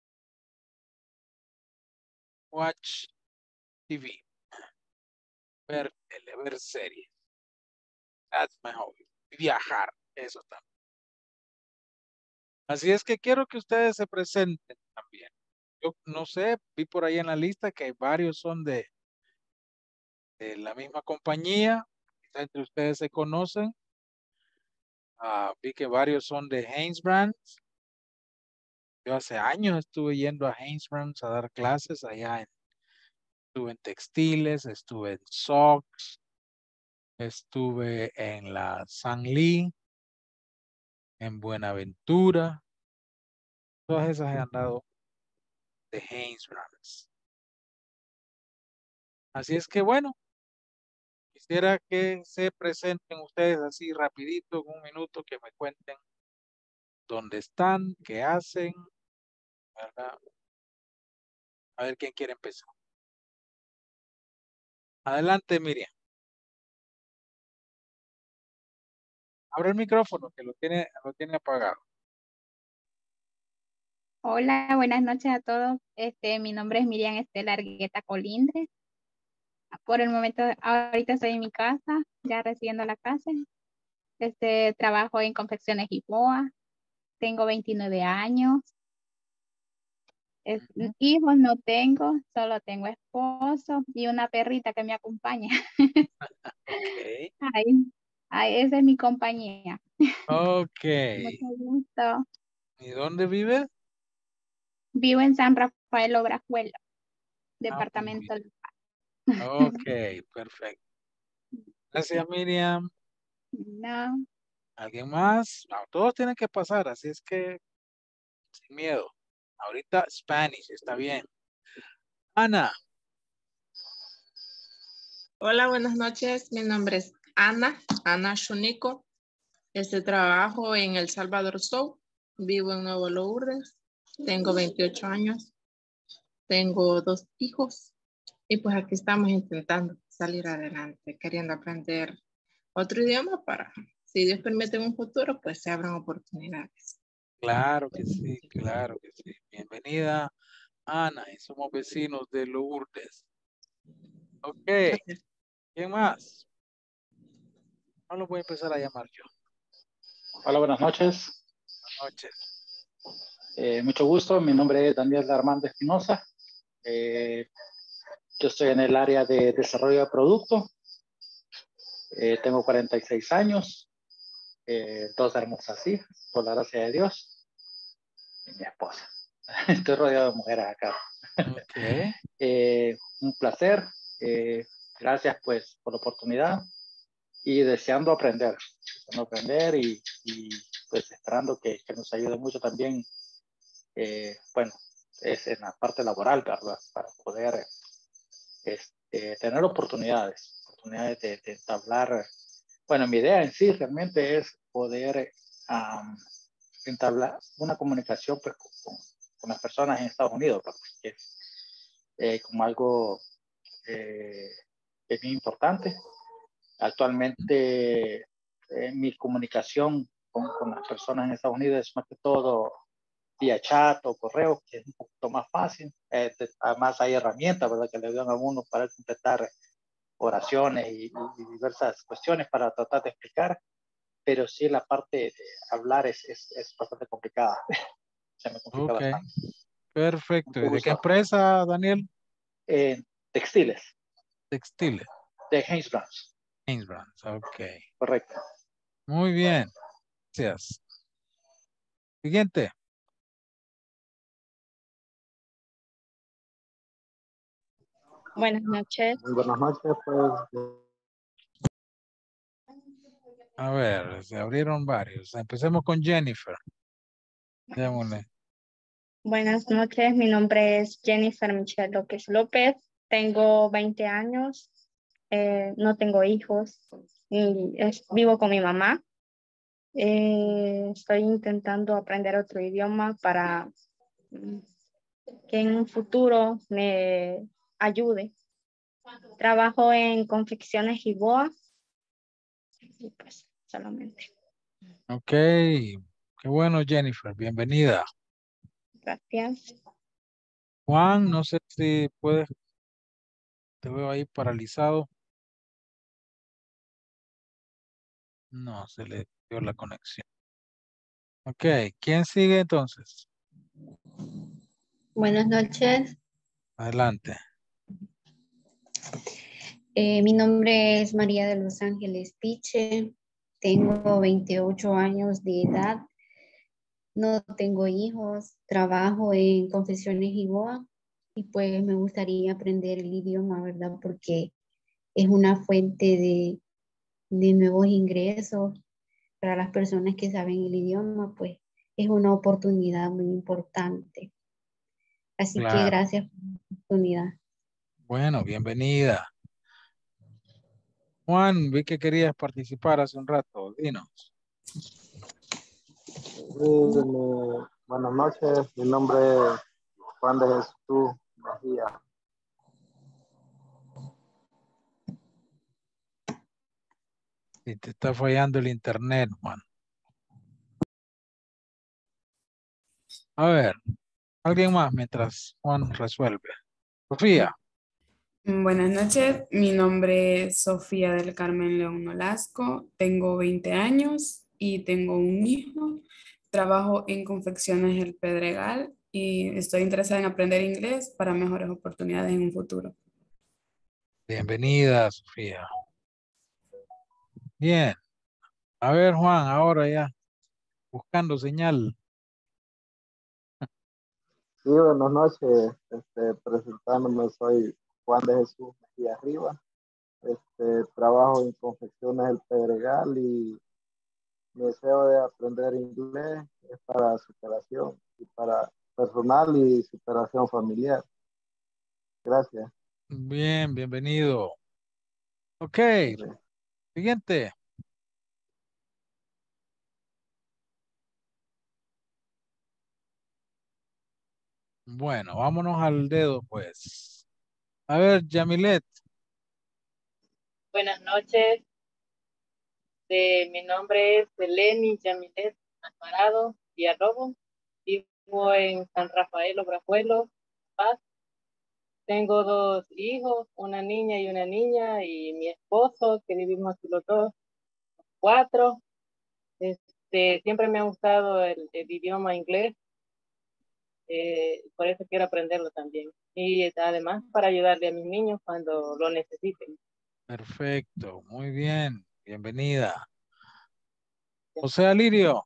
watch TV, ver tele, ver series. That's my hobby. Viajar, eso también. Así es que quiero que ustedes se presenten también. Yo no sé, vi por ahí en la lista que varios son de la misma compañía. Quizá entre ustedes se conocen. Vi que varios son de Hanesbrands. Yo hace años estuve yendo a Hanesbrands a dar clases allá. Estuve en textiles, estuve en socks, estuve en la San Lee, en Buenaventura. Todas esas he andado de Hanesbrands. Así es que bueno, quisiera que se presenten ustedes así rapidito, en un minuto, que me cuenten dónde están, qué hacen, ¿verdad? A ver quién quiere empezar. Adelante, Miriam. Abre el micrófono, que lo tiene apagado. Hola, buenas noches a todos. Mi nombre es Miriam Estela Argueta Colindres. Por el momento, ahorita estoy en mi casa, ya recibiendo la clase. Trabajo en Confecciones Lisboa. Tengo 29 años. Ujú. Hijos no tengo, solo tengo esposo y una perrita que me acompaña. Ok. Esa es mi compañía. Ok. Mucho gusto. ¿Y dónde vive? Vivo en San Rafael Obrajuela, Pues muy bien. departamento. Ok, perfecto. Gracias, Miriam. No. ¿Alguien más? No, todos tienen que pasar, así es que sin miedo. Ahorita Spanish, está bien. Ana. Hola, buenas noches. Mi nombre es Ana Shuniko. Trabajo en El Salvador South. Vivo en Nuevo Lourdes. Tengo 28 años. Tengo 2 hijos. Y pues aquí estamos intentando salir adelante, queriendo aprender otro idioma para, si Dios permite en un futuro, pues se abran oportunidades. Claro que sí, claro que sí. Bienvenida, Ana, y somos vecinos de Lourdes. Ok, Gracias. ¿quién más? No lo voy a empezar a llamar yo. Hola, buenas noches. Buenas noches. Mucho gusto. Mi nombre es Daniel Armando Espinosa. Yo estoy en el área de desarrollo de producto. Tengo 46 años. 2 hermosas hijas, por la gracia de Dios. Y mi esposa. Estoy rodeado de mujeres acá. Ok, Un placer. Gracias pues por la oportunidad y deseando aprender y pues esperando que nos ayude mucho también, bueno, es en la parte laboral, ¿verdad? Para poder tener oportunidades de entablar, bueno, mi idea en sí realmente es poder entablar una comunicación pues, con las personas en Estados Unidos, pues, que es como algo es bien importante. Actualmente mi comunicación con las personas en Estados Unidos es más que todo vía chat o correo, que es un poquito más fácil. Además hay herramientas, ¿verdad?, que le ayudan a uno para completar oraciones y diversas cuestiones para tratar de explicar, pero sí la parte de hablar es bastante complicada. Se me complica ok, bastante. perfecto. Mucho ¿Y de qué gusto. empresa, Daniel? Textiles, Textiles. de Hainesbrands, Hainesbrands, ok. correcto. Muy bien, gracias. Siguiente. Buenas noches. Muy buenas noches, pues. A ver, se abrieron varios. Empecemos con Jennifer. Démosle. Buenas noches, mi nombre es Jennifer Michelle López López, tengo 20 años, no tengo hijos y vivo con mi mamá. Estoy intentando aprender otro idioma para que en un futuro me ayude. Trabajo en confecciones y boas y pues solamente. Ok, qué bueno, Jennifer. Bienvenida. Gracias. Juan, no sé si puedes, te veo ahí paralizado. No, se le dio la conexión. Ok, ¿quién sigue entonces? Buenas noches, Adelante. mi nombre es María de Los Ángeles Piche, tengo 28 años de edad, no tengo hijos, trabajo en confecciones y boa y pues me gustaría aprender el idioma, ¿verdad? Porque es una fuente de nuevos ingresos para las personas que saben el idioma, pues es una oportunidad muy importante. Así que Claro. gracias por la oportunidad. Bueno, bienvenida. Juan, vi que querías participar hace un rato. Dinos. Buenas noches, mi nombre es Juan de Jesús Mejía. Si te está fallando el internet, Juan. A ver, alguien más mientras Juan resuelve. Sofía. Buenas noches, mi nombre es Sofía del Carmen León Nolasco, tengo 20 años y tengo un hijo. Trabajo en Confecciones El Pedregal y estoy interesada en aprender inglés para mejores oportunidades en un futuro. Bienvenida, Sofía. Bien. A ver, Juan, ahora ya buscando señal. Sí, buenas noches, presentándome, soy Juan de Jesús Mejía Arriba. Trabajo en Confecciones El Pedregal y mi deseo de aprender inglés es para superación y para personal y superación familiar. Gracias. Bien, bienvenido. Ok, siguiente. Bueno, vámonos al dedo, pues. A ver, Yamilet. Buenas noches. Mi nombre es Eleni Yamilet Alvarado Villalobos. Vivo en San Rafael, Obrajuelo, Paz. Tengo 2 hijos, una niña y mi esposo, que vivimos aquí los dos, 4. Siempre me ha gustado el idioma inglés, por eso quiero aprenderlo también. Y además para ayudarle a mis niños cuando lo necesiten. Perfecto, muy bien. Bienvenida. José Alirio.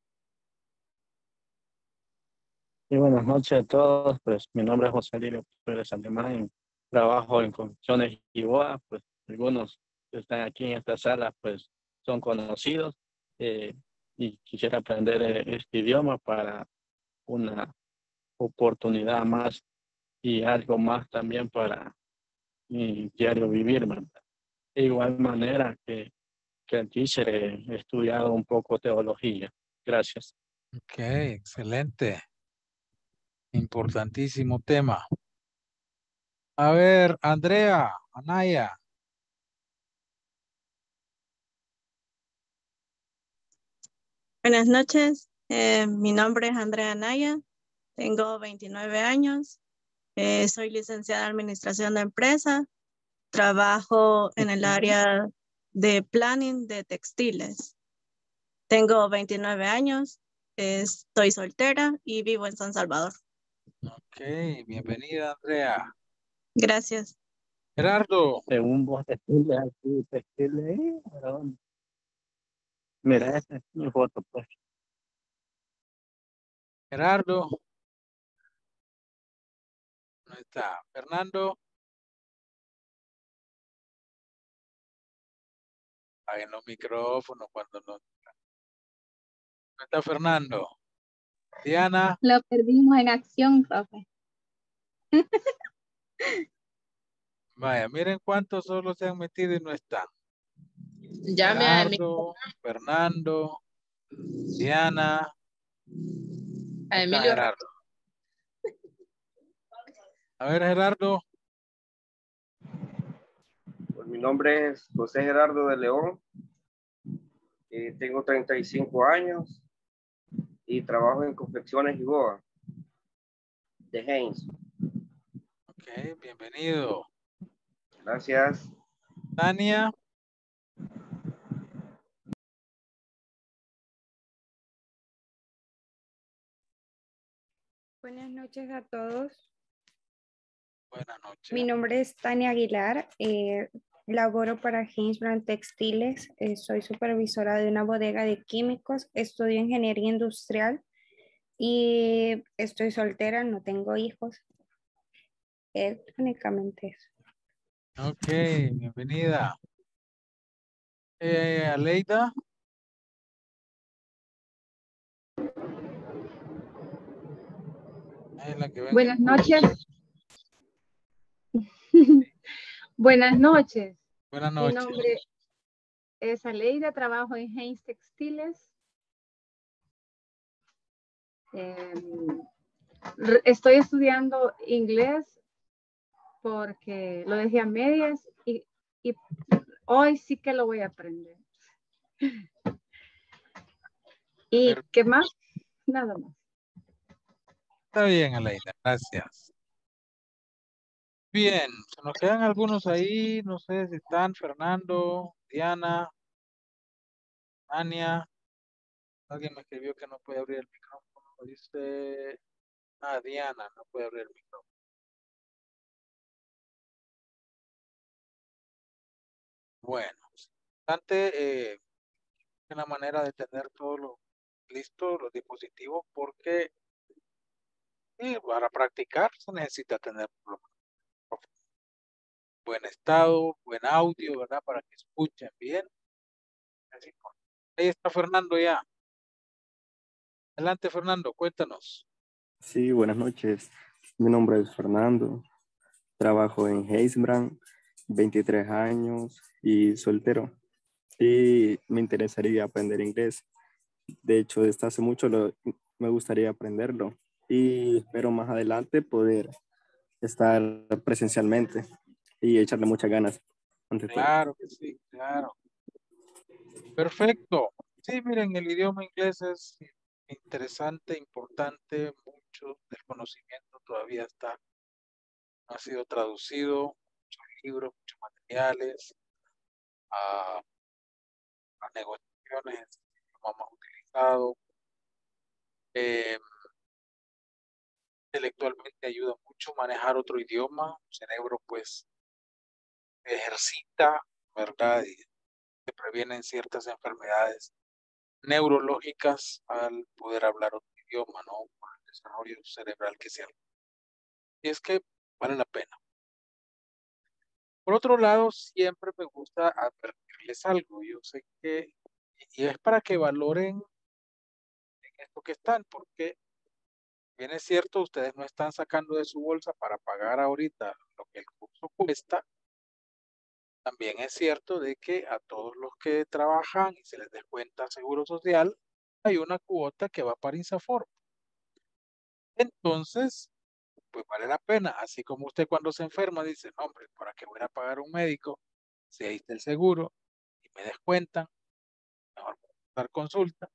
Y buenas noches a todos, pues mi nombre es José Lirio Pérez Alemán, trabajo en Confecciones Iboa, pues algunos que están aquí en esta sala pues son conocidos y quisiera aprender este idioma para una oportunidad más y algo más también para mi diario vivir, ¿verdad? De igual manera que el teacher he estudiado un poco teología. Gracias. Ok, excelente. Importantísimo tema. A ver, Andrea, Anaya. Buenas noches, mi nombre es Andrea Naya, tengo 29 años, soy licenciada en Administración de Empresa, trabajo en el área de planning de textiles. Tengo 29 años, estoy soltera y vivo en San Salvador. Ok, bienvenida, Andrea. Gracias. Gerardo. Según vos, textiles, aquí, textiles, ¿para dónde? Mira, esta es mi foto, pues. Gerardo. ¿Dónde está? Fernando. Apaguen los micrófonos cuando no. ¿Dónde está Fernando? Diana. Lo perdimos en acción, profe. Vaya, miren cuántos solo se han metido y no están. Llame a Gerardo, Fernando, Diana. Está Emilio. Gerardo. A ver, Gerardo. Pues mi nombre es José Gerardo de León. Tengo 35 años y trabajo en Confecciones Iboa de Haynes. Ok, bienvenido. Gracias. Tania. Buenas noches a todos. Buenas noches. Mi nombre es Tania Aguilar. Laboro para Hanesbrands Textiles. Soy supervisora de una bodega de químicos. Estudio ingeniería industrial y estoy soltera, no tengo hijos. Únicamente eso. Ok, bienvenida. Aleida. Buenas noches. Buenas noches. Buenas Mi noches. nombre es Aleida, trabajo en Haynes Textiles. Estoy estudiando inglés porque lo dejé a medias y hoy sí que lo voy a aprender. ¿Y qué más? Nada más. Está bien, Aleida, gracias. Bien, se nos quedan algunos ahí, no sé si están Fernando, Diana, Ania. Alguien me escribió que no puede abrir el micrófono. Dice, Diana, no puede abrir el micrófono. Bueno, importante una manera de tener todo lo listo, los dispositivos, porque para practicar se necesita tener buen estado, buen audio, ¿verdad? Para que escuchen bien. Ahí está Fernando ya. Adelante, Fernando, cuéntanos. Sí, buenas noches. Mi nombre es Fernando. Trabajo en Hanesbrands, 23 años y soltero. Y me interesaría aprender inglés. De hecho, desde hace mucho me gustaría aprenderlo. y espero más adelante poder estar presencialmente y echarle muchas ganas ante todo. Claro que sí, claro. Perfecto. Sí, miren, el idioma inglés es interesante, importante, mucho del conocimiento todavía está, ha sido traducido, muchos libros, muchos materiales, a, a negociaciones, es el idioma más utilizado. Eh, intelectualmente ayuda mucho manejar otro idioma, el cerebro pues ejercita, ¿verdad? Y se previenen ciertas enfermedades neurológicas al poder hablar otro idioma, ¿no? Por el desarrollo cerebral que se hace. Y es que vale la pena. Por otro lado, siempre me gusta advertirles algo. Yo sé que, y es para que valoren en esto que están, porque bien es cierto, ustedes no están sacando de su bolsa para pagar ahorita lo que el curso cuesta. También es cierto de que a todos los que trabajan y se les descuenta seguro social, hay una cuota que va para INSAFORP. Entonces, pues vale la pena. Así como usted cuando se enferma dice, no, hombre, ¿para qué voy a pagar un médico? Si ahí está el seguro y me descuentan, mejor dar consulta,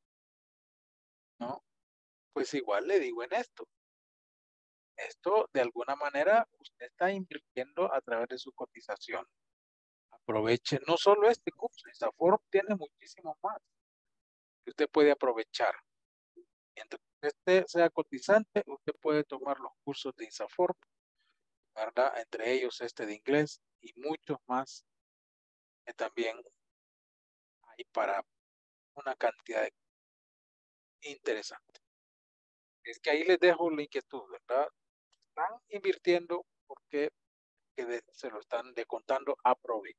¿no? Pues igual le digo en esto. Esto de alguna manera usted está invirtiendo a través de su cotización. Aproveche no solo este curso, INSAFORP tiene muchísimo más que usted puede aprovechar. Mientras usted sea cotizante, usted puede tomar los cursos de INSAFORP, ¿verdad? Entre ellos este de inglés y muchos más que también hay para una cantidad de interesante. Es que ahí les dejo la inquietud, ¿verdad? Están invirtiendo porque se lo están descontando a provecho.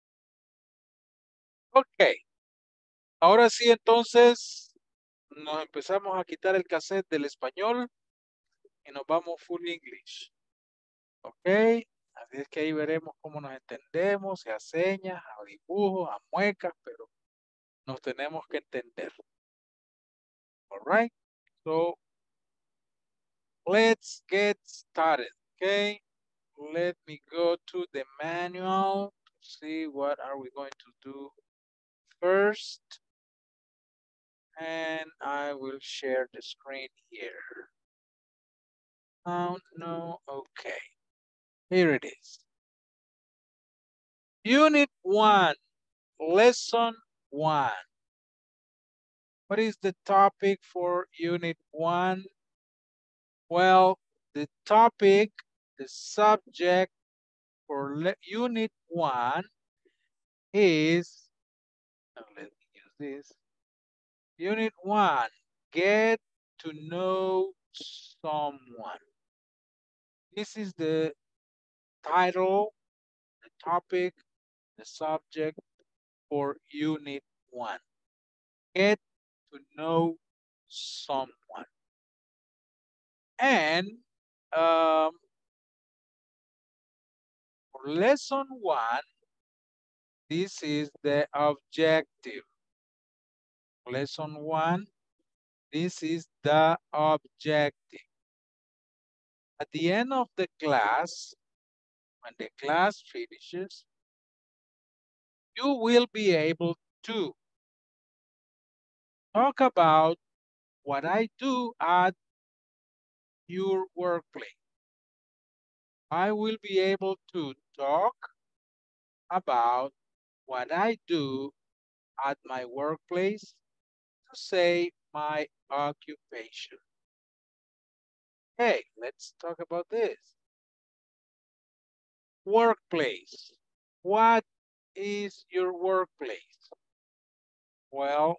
Ok, ahora sí entonces nos empezamos a quitar el cassette del español y nos vamos full English. Ok, así es que ahí veremos cómo nos entendemos, sea señas, a dibujos, a muecas, pero nos tenemos que entender. All right, so let's get started. Okay, let me go to the manual to see what are we going to do first. And I will share the screen here. Oh, no, okay. Here it is. Unit 1, Lesson 1. What is the topic for Unit 1? Well, the topic, the subject for Unit 1 is, let me use this. Unit 1, get to know someone. This is the title, the topic, the subject for Unit 1. Get to know someone. And for Lesson 1, this is the objective. Lesson 1, this is the objective. At the end of the class, when the class finishes, you will be able to talk about what I do at your workplace. I will be able to talk about what I do at my workplace, to say my occupation. Hey, let's talk about this. Workplace. What is your workplace? Well,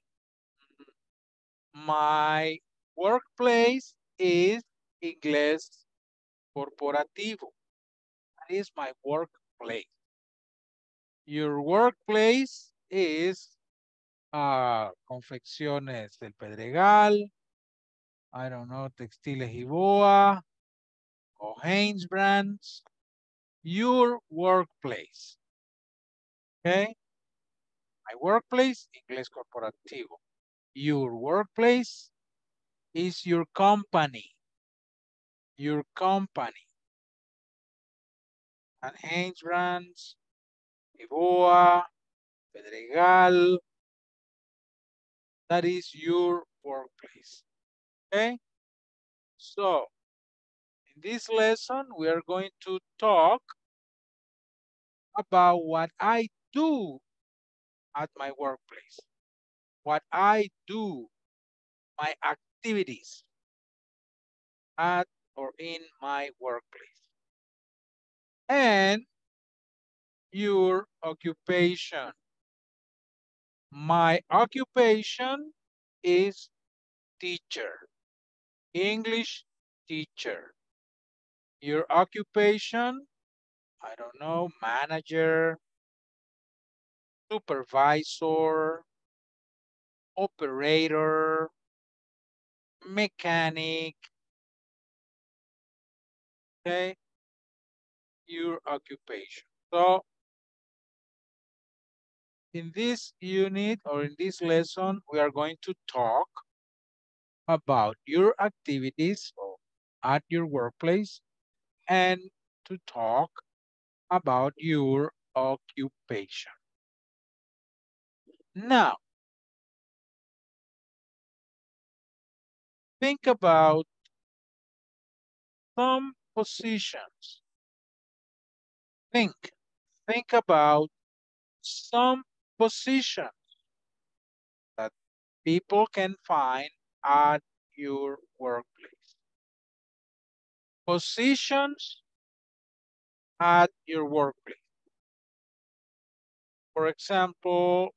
my workplace is inglés corporativo. That is my workplace. Your workplace is Confecciones del Pedregal, I don't know, Textiles Iboa, or Hainesbrands. Your workplace. Okay? My workplace, inglés corporativo. Your workplace is your company. your company. And Hanesbrands, Iboa, Pedregal, that is your workplace. Okay? So, in this lesson, we are going to talk about what I do at my workplace. What I do, my activities at or in my workplace. And your occupation. My occupation is teacher, English teacher. Your occupation, I don't know, manager, supervisor, operator, mechanic, okay? Your occupation. So in this unit or in this lesson, we are going to talk about your activities at your workplace and to talk about your occupation. Now, think about some positions. Think about some positions that people can find at your workplace. Positions at your workplace. For example,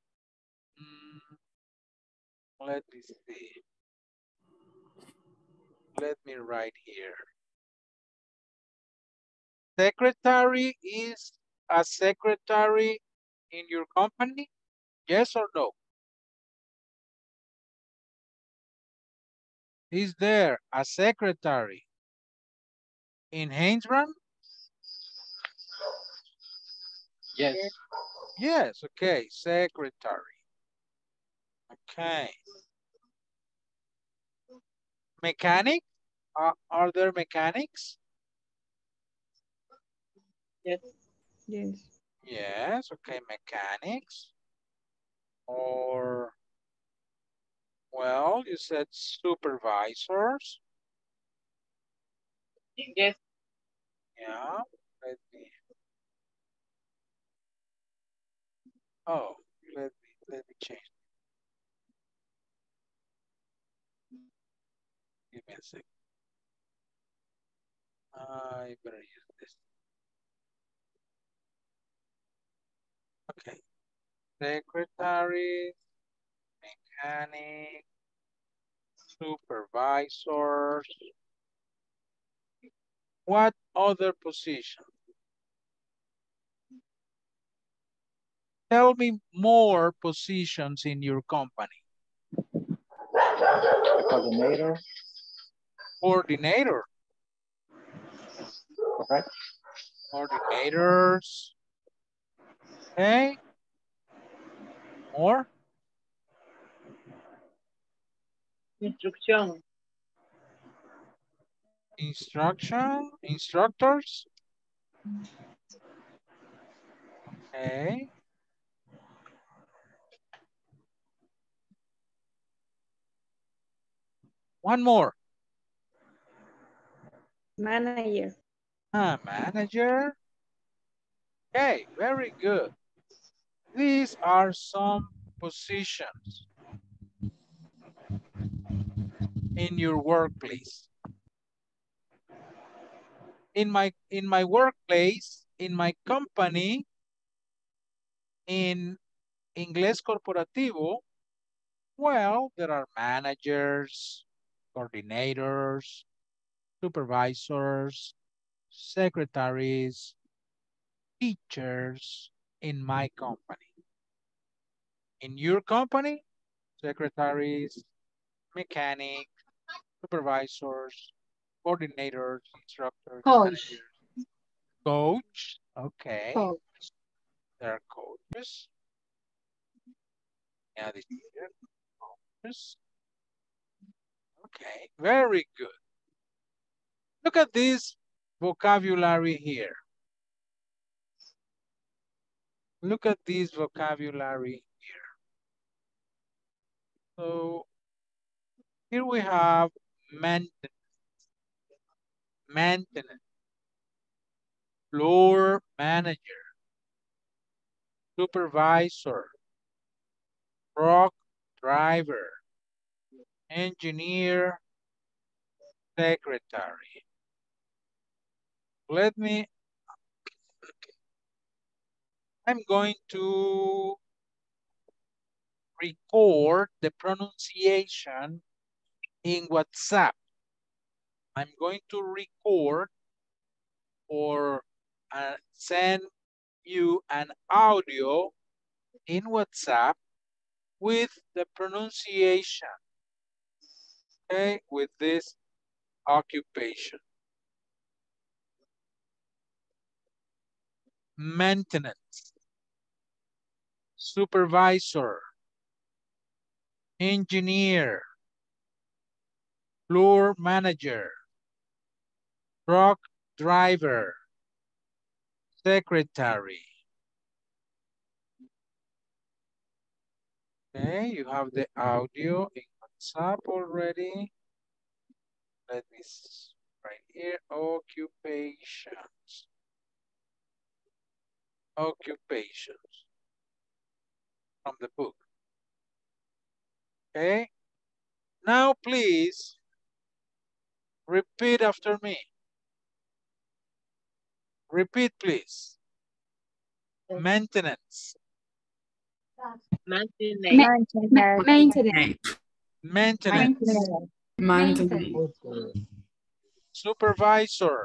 let me see. Let me write here. Secretary is a secretary in your company? Yes or no? Is there a secretary in Hanesbrands? Yes. Yes, okay, secretary. Okay. Mechanic? Are there mechanics? Yes. Yes. Yes, okay, mechanics. Or, well, you said supervisors. Yes. Yeah, let me. Oh, let me change. Give me a second. I better use this. Okay. Secretary, mechanic, supervisors. What other position? Tell me more positions in your company. Coordinator. Coordinator. Correct. Coordinators. Okay. More? Instruction. Instruction. Instructors. Okay. One more. Manager. Manager. Okay, very good. These are some positions in your workplace. In my workplace, in my company, in Inglés Corporativo, well, there are managers, coordinators, supervisors, secretaries, teachers in my company. In your company, secretaries, mechanic, supervisors, coordinators, instructors, Coach. managers, coach. Okay. Coach. There are coaches. Yeah, this here. Coaches. Okay, very good. Look at this vocabulary here. Look at this vocabulary here. So here we have maintenance, floor manager, supervisor, truck driver, engineer, secretary. I'm going to record the pronunciation in WhatsApp. I'm going to record or send you an audio in WhatsApp with the pronunciation, okay, with this occupation. Maintenance, supervisor, engineer, floor manager, truck driver, secretary. Okay, you have the audio in WhatsApp already. Let me see right here, occupations. Occupations from the book. Okay, now please repeat after me. Repeat, please. Maintenance. Maintenance. Supervisor.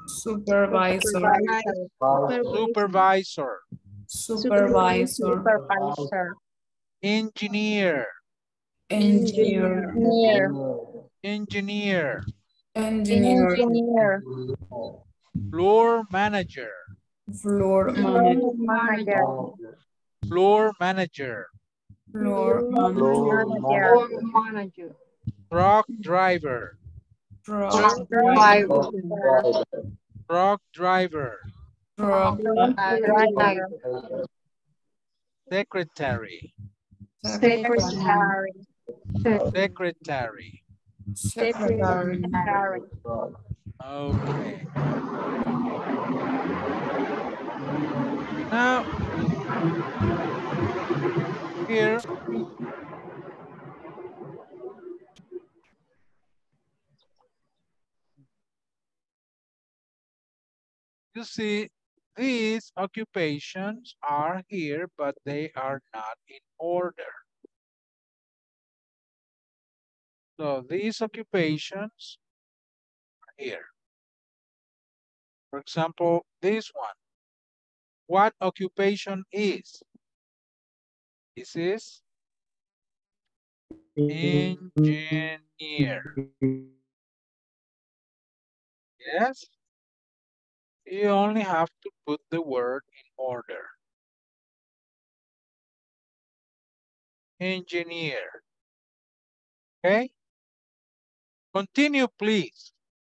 Engineer. Floor manager. Truck driver. Secretary. Okay. Now, here, you see, these occupations are here, but they are not in order. So these occupations are here. For example, this one. What occupation is? This is engineer. Yes? You only have to put the word in order. Engineer. Okay? Continue, please,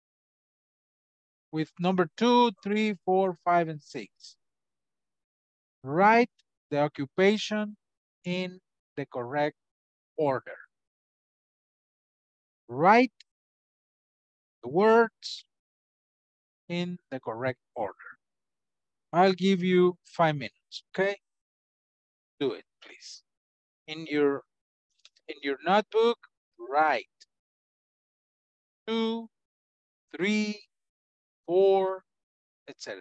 with number 2, 3, 4, 5, and 6. Write the occupation in the correct order. Write the words in the correct order. I'll give you 5 minutes, okay? Do it, please. In your notebook, write 2, 3, 4, etc.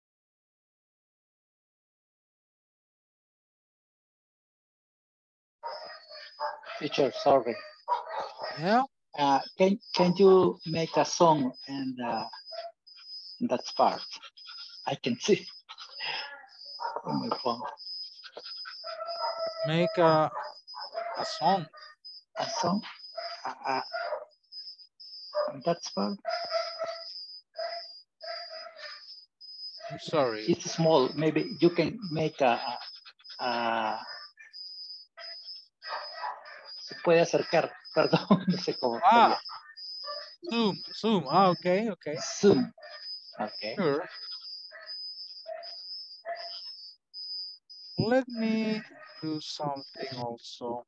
Teacher, sorry. Yeah. Can you make a song and that's part? I can see on my phone. Make a song. A song? That's part. I'm sorry. It's small. Maybe you can make se puede acercar. Perdón, no sé cómo. Zoom. Ah, okay. Zoom. Okay. Sure. Let me do something also.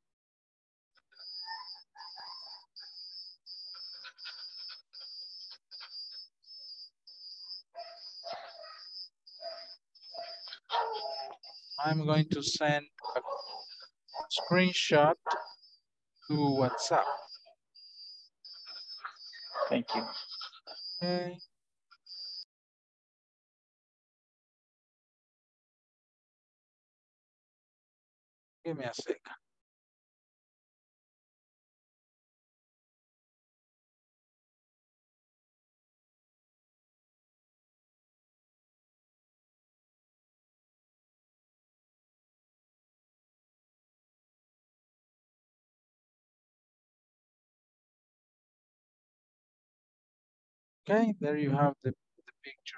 I'm going to send a screenshot to WhatsApp. Thank you. Okay. Give me a second. Okay, there you have the picture.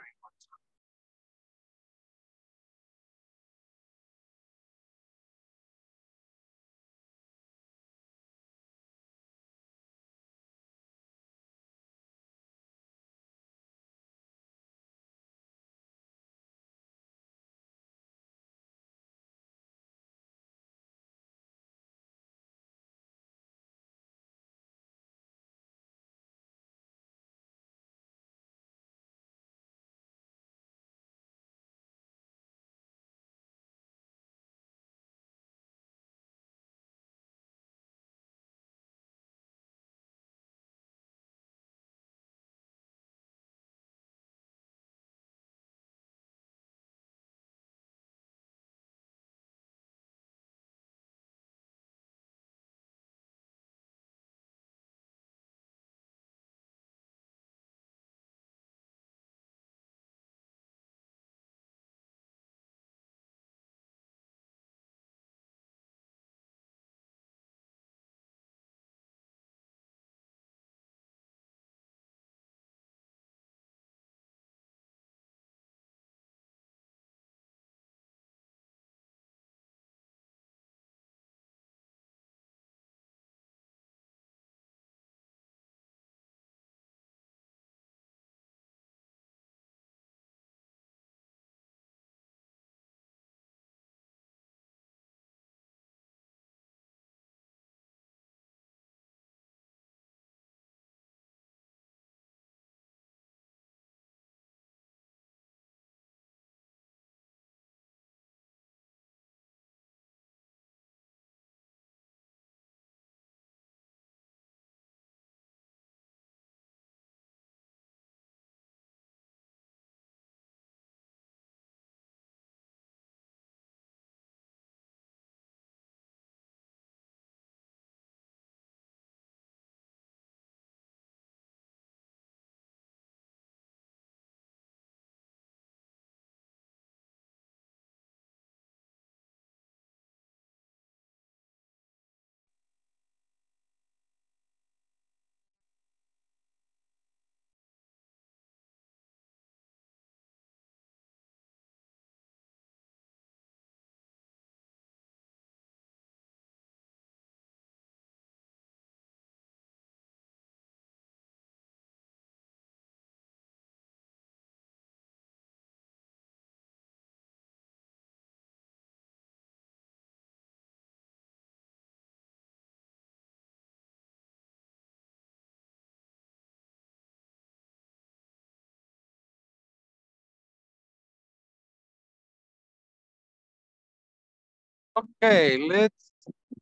Okay, let's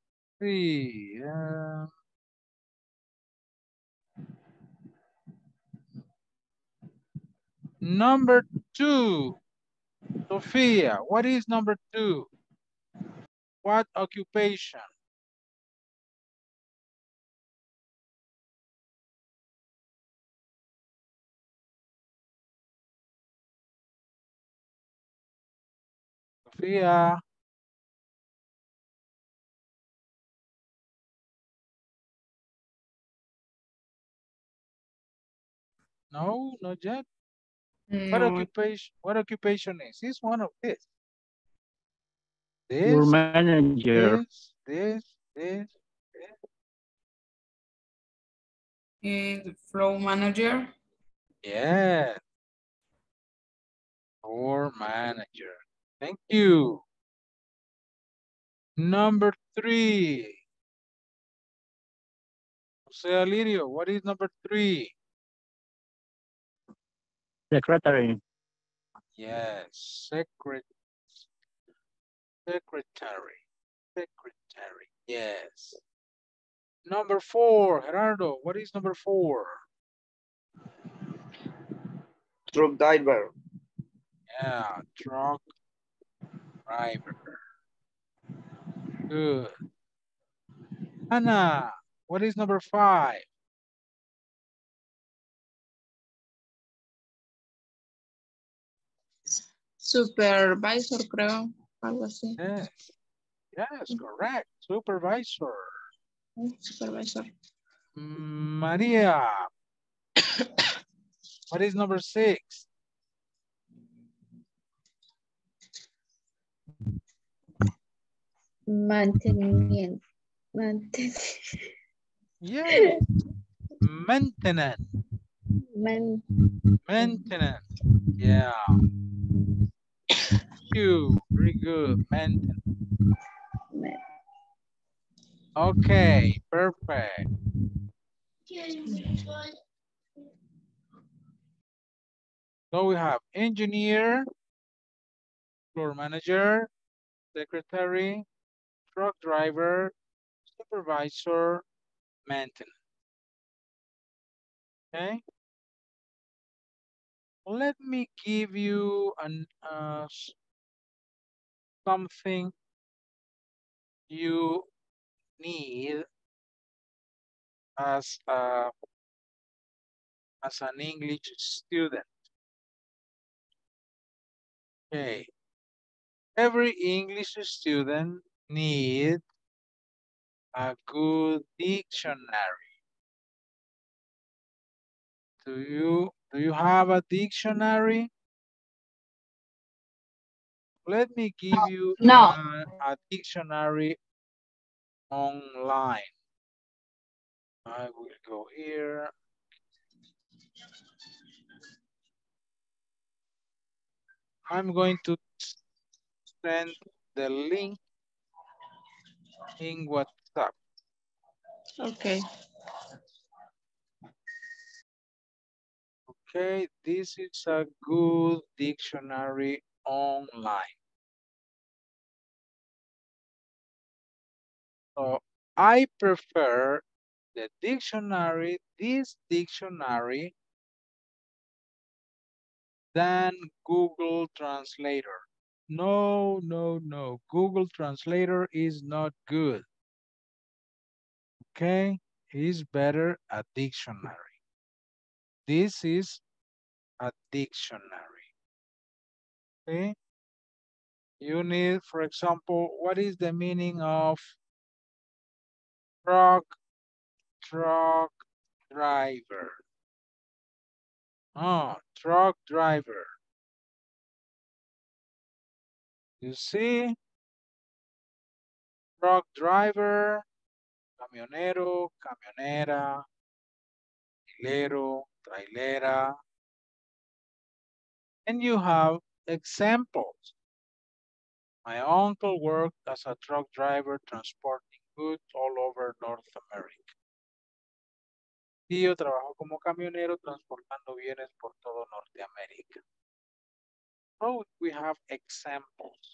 see. Number 2. Sophia, what is number 2? What occupation? Sophia. No, not yet. No. What occupation is? It's one of this. Your This, manager. this. Flow manager. Yeah. Floor manager. Thank you. Number 3. Jose Alirio, what is number 3? Secretary. Yes, secretary. Secretary, yes. Number 4, Gerardo, what is number 4? Truck driver. Yeah, truck driver. Good. Anna, what is number 5? Supervisor, creo, algo así. Yes, correct. Supervisor. Supervisor. Maria, what is number 6? Mantenimiento. Yeah, maintenance. Maintenance. Yeah. You very good. Maintenance. Okay, perfect. So we have engineer, floor manager, secretary, truck driver, supervisor, maintenance. Okay. Let me give you something you need as an English student. Okay. Every English student needs a good dictionary. Do you have a dictionary? Let me give you a dictionary online. I will go here. I'm going to send the link in WhatsApp. Okay. Okay, this is a good dictionary online. So I prefer the dictionary, this dictionary, than Google Translator. No. Google Translator is not good. Okay, it's better a dictionary. This is a dictionary. Okay. You need, for example, what is the meaning of truck driver? Oh, truck driver. You see? Truck driver, camionero, camionera, trailera. And you have examples. My uncle worked as a truck driver transporting goods all over North America. Tío trabajó como camionero transportando bienes por todo Norteamérica. So we have examples.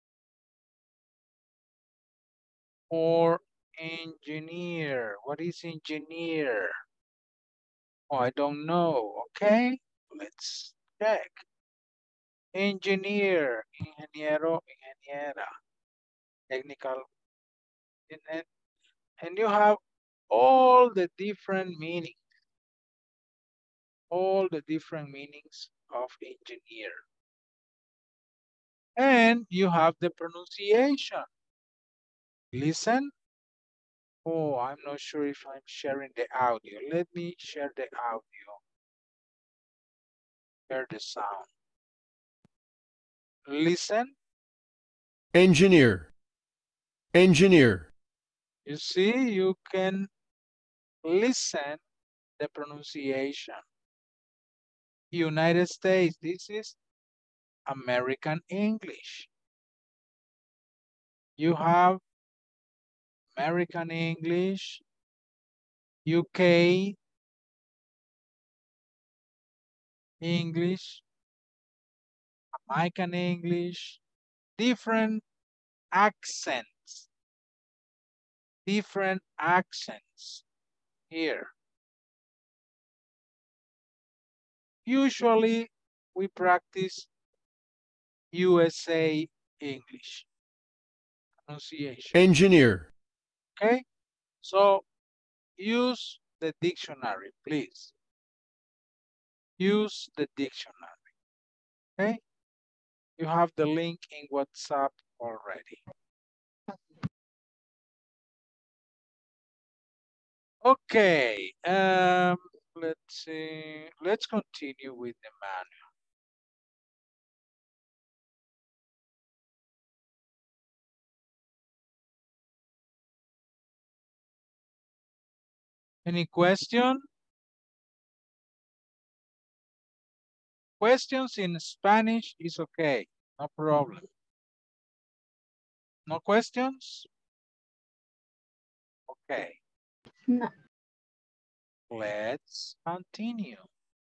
Or engineer. What is engineer? Oh, I don't know. Okay, let's check. Engineer, ingeniero, ingeniera, technical. And you have all the different meanings. All the different meanings of engineer. And you have the pronunciation. Listen. Oh, I'm not sure if I'm sharing the audio. Let me share the audio. Hear the sound. Listen. Engineer. Engineer. You see, you can listen the pronunciation. United States, this is American English. You have American English, UK English, Jamaican English, different accents here. Usually we practice USA English pronunciation. Engineer. Okay, so use the dictionary, please. Use the dictionary. Okay, you have the link in WhatsApp already. Okay, let's see. Let's continue with the manual. Any question? Questions in Spanish is okay, no problem. No questions? Okay. No. Let's continue.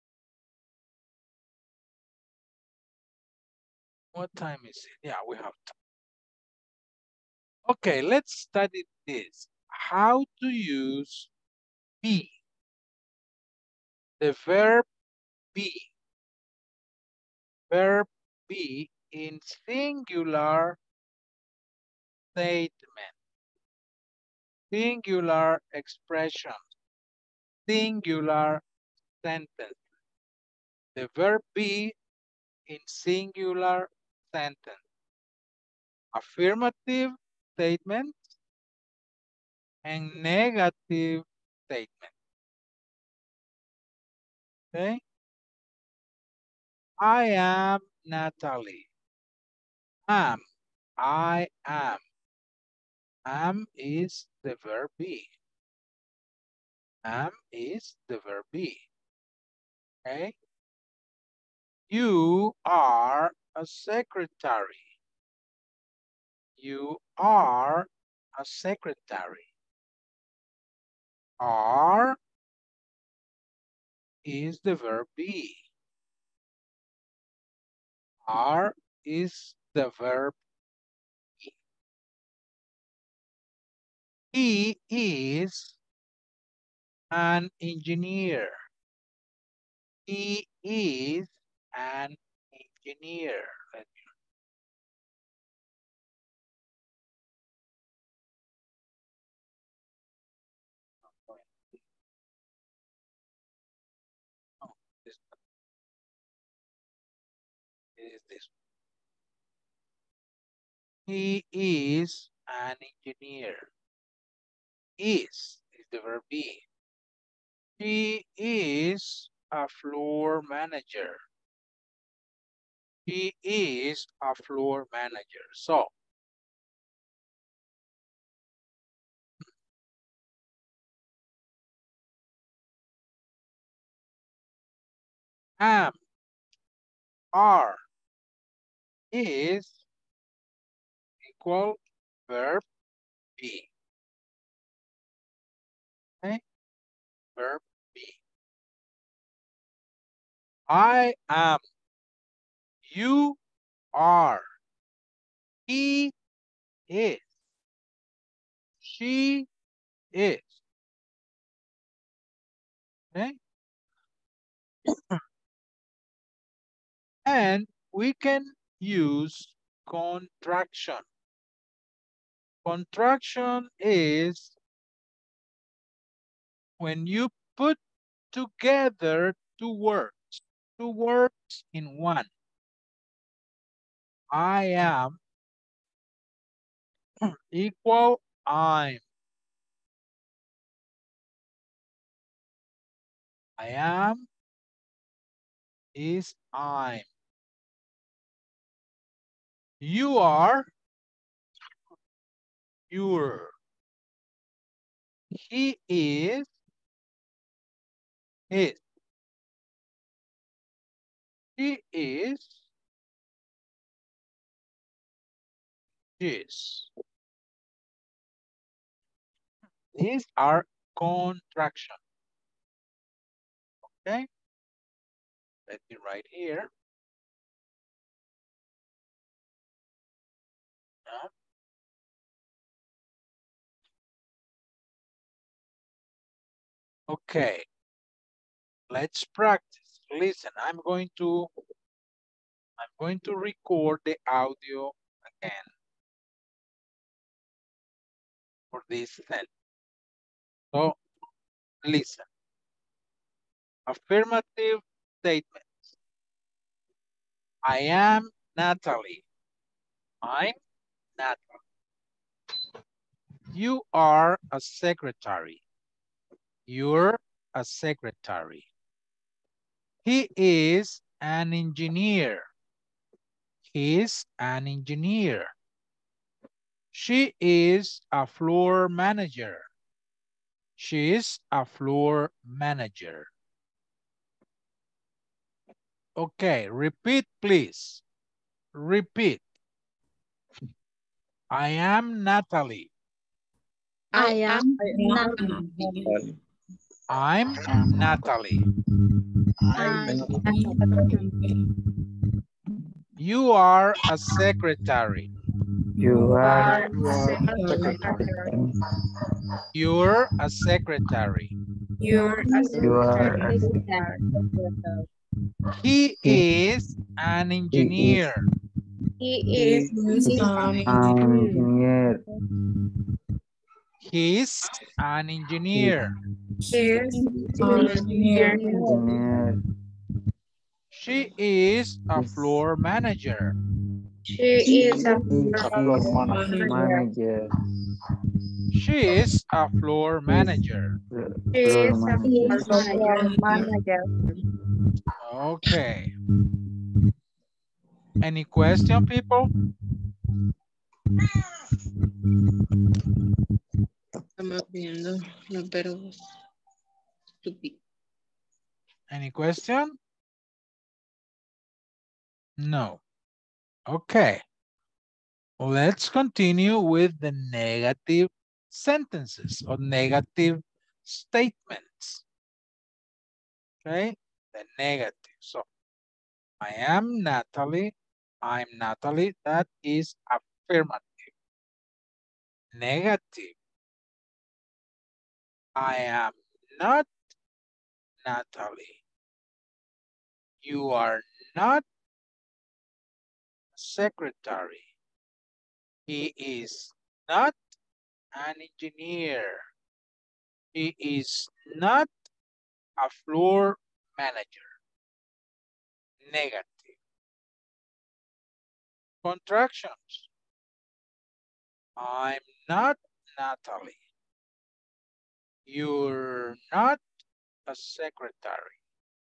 What time is it? Yeah, we have time. Okay, let's study this. How to use be. The verb be. Verb be in singular statement. Singular expression. Singular sentence. The verb be in singular sentence. Affirmative statement and negative statement. Okay? I am Natalie. Am. I am. Am is the verb be. Am is the verb be. Okay? You are a secretary. You are a secretary. Are is the verb be. Are is the verb be. He is an engineer. He is an engineer. Let me oh, this is this. He is an engineer. Is the verb be. He is a floor manager. He is a floor manager. So, am, are, is equal verb be. Okay? Verb be. I am. You are. He is. She is. Okay? And we can use contraction. Contraction is when you put together two words in one. I am equal I'm. I am is I'm. You are you're. He is Is. He is. Is. These are contractions. Okay. Let me write here. Yeah. Okay. Let's practice. Listen, I'm going to record the audio again for this sentence. So listen. Affirmative statements. I am Natalie. I'm Natalie. You are a secretary. You're a secretary. He is an engineer. He's an engineer. She is a floor manager. She's a floor manager. Okay, repeat, please. Repeat. I am Natalie. I am Natalie. I'm Natalie. You are a secretary. You are a secretary. You're a secretary. You're a secretary. He is an engineer. He is an engineer. He's an engineer. He is an engineer. She is a floor manager. She is a floor manager. She is a floor manager. She is a floor manager. Okay. Any question, people? Estamos viendo los verbos to be. Any question? No. Okay. Let's continue with the negative sentences or negative statements. Okay, the negative. So, I am Natalie. I'm Natalie. That is affirmative. Negative. I am not Natalie. You are not secretary. He is not an engineer. He is not a floor manager. Negative. Contractions. I'm not Natalie. You're not a secretary.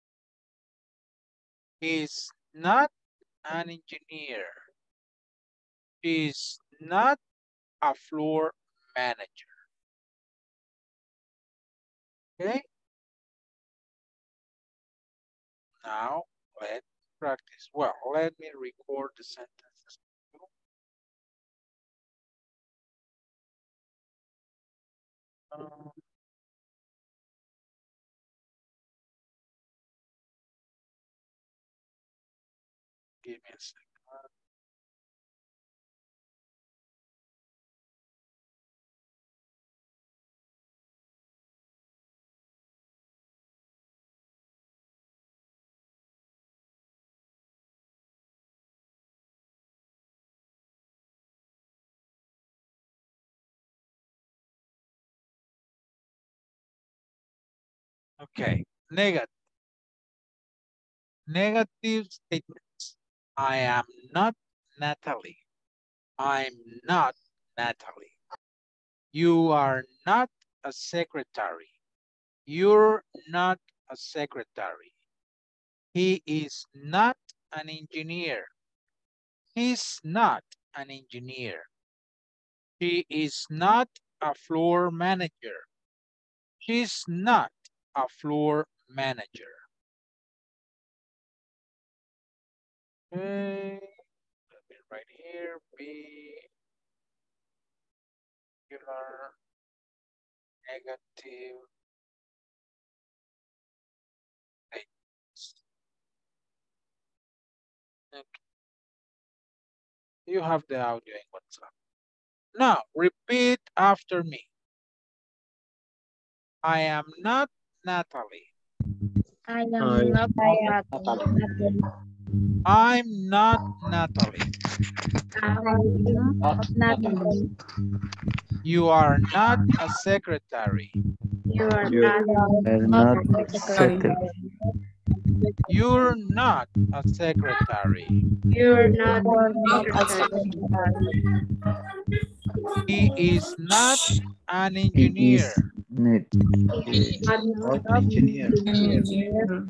He's not an engineer. She's not a floor manager. Okay? Now, let's practice. Well, let me record the sentences. Give me a second. Okay, negative. Negative statements. I am not Natalie. I'm not Natalie. You are not a secretary. You're not a secretary. He is not an engineer. He's not an engineer. She is not a floor manager. She's not a floor manager. Okay, let me write here, be regular, negative, statements. Okay. You have the audio in WhatsApp. Now, repeat after me. I am not Natalie. I am not Natalie. I'm not Natalie. I am not Natalie. You are not a secretary. You are You not are not not secretary. settled. You're not a secretary. You're not a secretary. He is not an He is engineer. not, He is not not an engineer. engineer.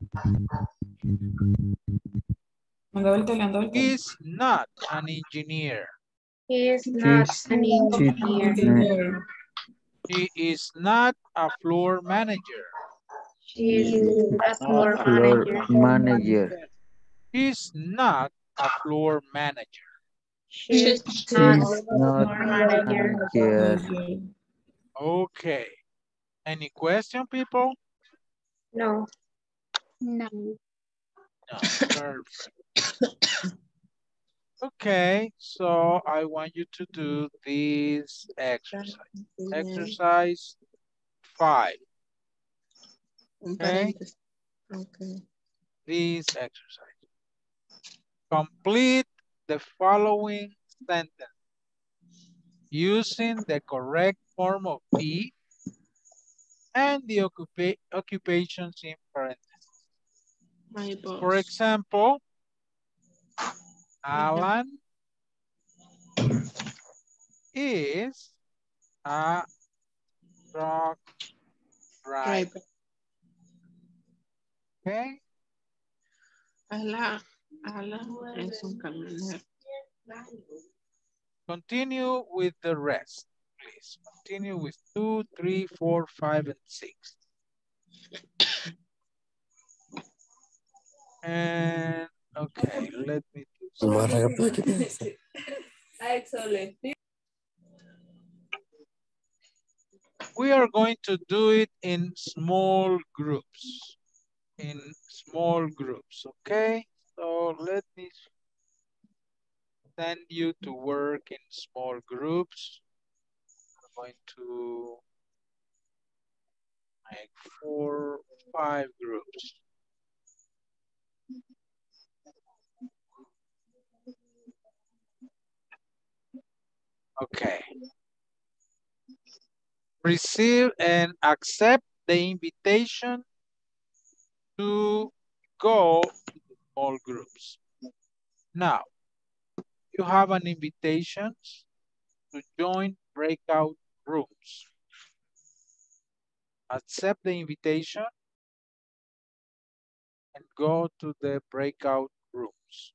He's not an engineer. He is not He's an engineer. He is not a floor manager. He is not floor floor manager. manager. He's not a floor manager. She is She's not not floor manager. manager. Okay. Any question, people? No. No. No, perfect. Okay, so I want you to do this exercise. Exercise 5. Okay? Okay. This exercise. Complete the following sentence using the correct form of be and the occupations in parentheses. My boss. For example, Alan is a truck driver. Okay. Alan es un camionero. Continue with the rest, please. Continue with 2, 3, 4, 5, and 6. And okay, let me do something. Excellent. We are going to do it in small groups. In small groups, okay? So let me send you to work in small groups. I'm going to make 4, 5 groups. Okay. Receive and accept the invitation to go to the small groups. Now, you have an invitation to join breakout rooms. Accept the invitation and go to the breakout rooms.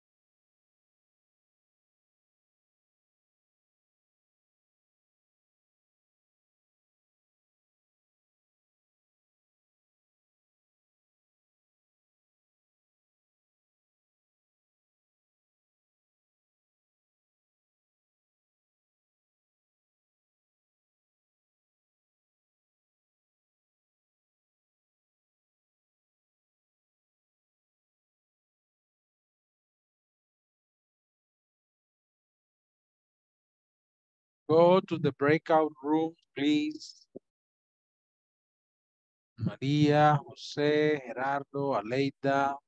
Go to the breakout room, please. María, José, Gerardo, Aleida.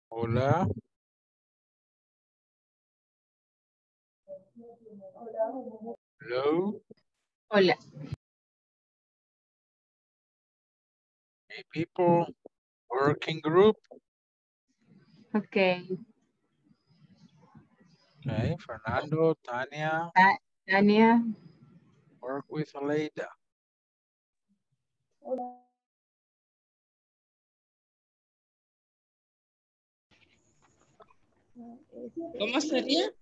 Hola. Hello. Hola. Hey, people. Working group. Okay. Okay, Fernando, Tania, Tania. work with Aleida. ¿Cómo sería?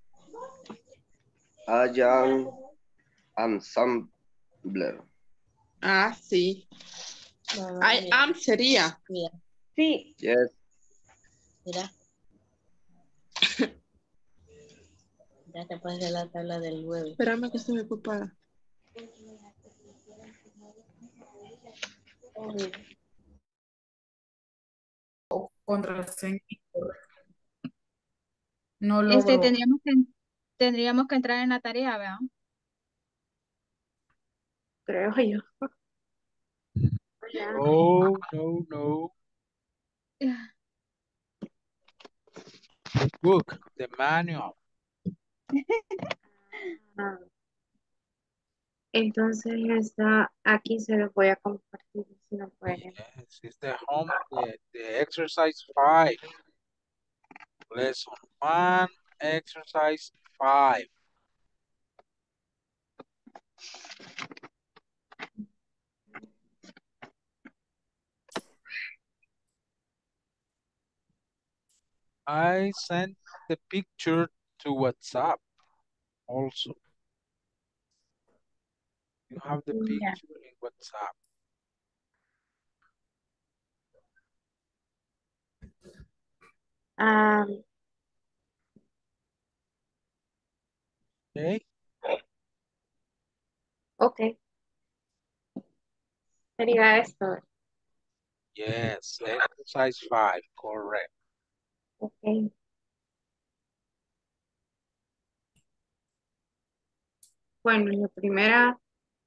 Hayan ensambler. Ah, sí. I am sería. Sí. Yes. Mira. Ya te puedes ver la tabla del 9. Espérame que estoy ocupada. Contraseña. No logro. Tendríamos que entrar en la tarea, ¿verdad? Creo yo. No, no, no. The book, the manual. Ah, entonces está aquí, se los voy a compartir si no pueden. Yes, it's the home, the exercise 5. Lesson 1, exercise 5. I sent the picture to WhatsApp also. You have the Ya. picture in WhatsApp. Ah, Okay. ok, sería esto. Yes, exercise 5, correct. Ok. Bueno, la primera,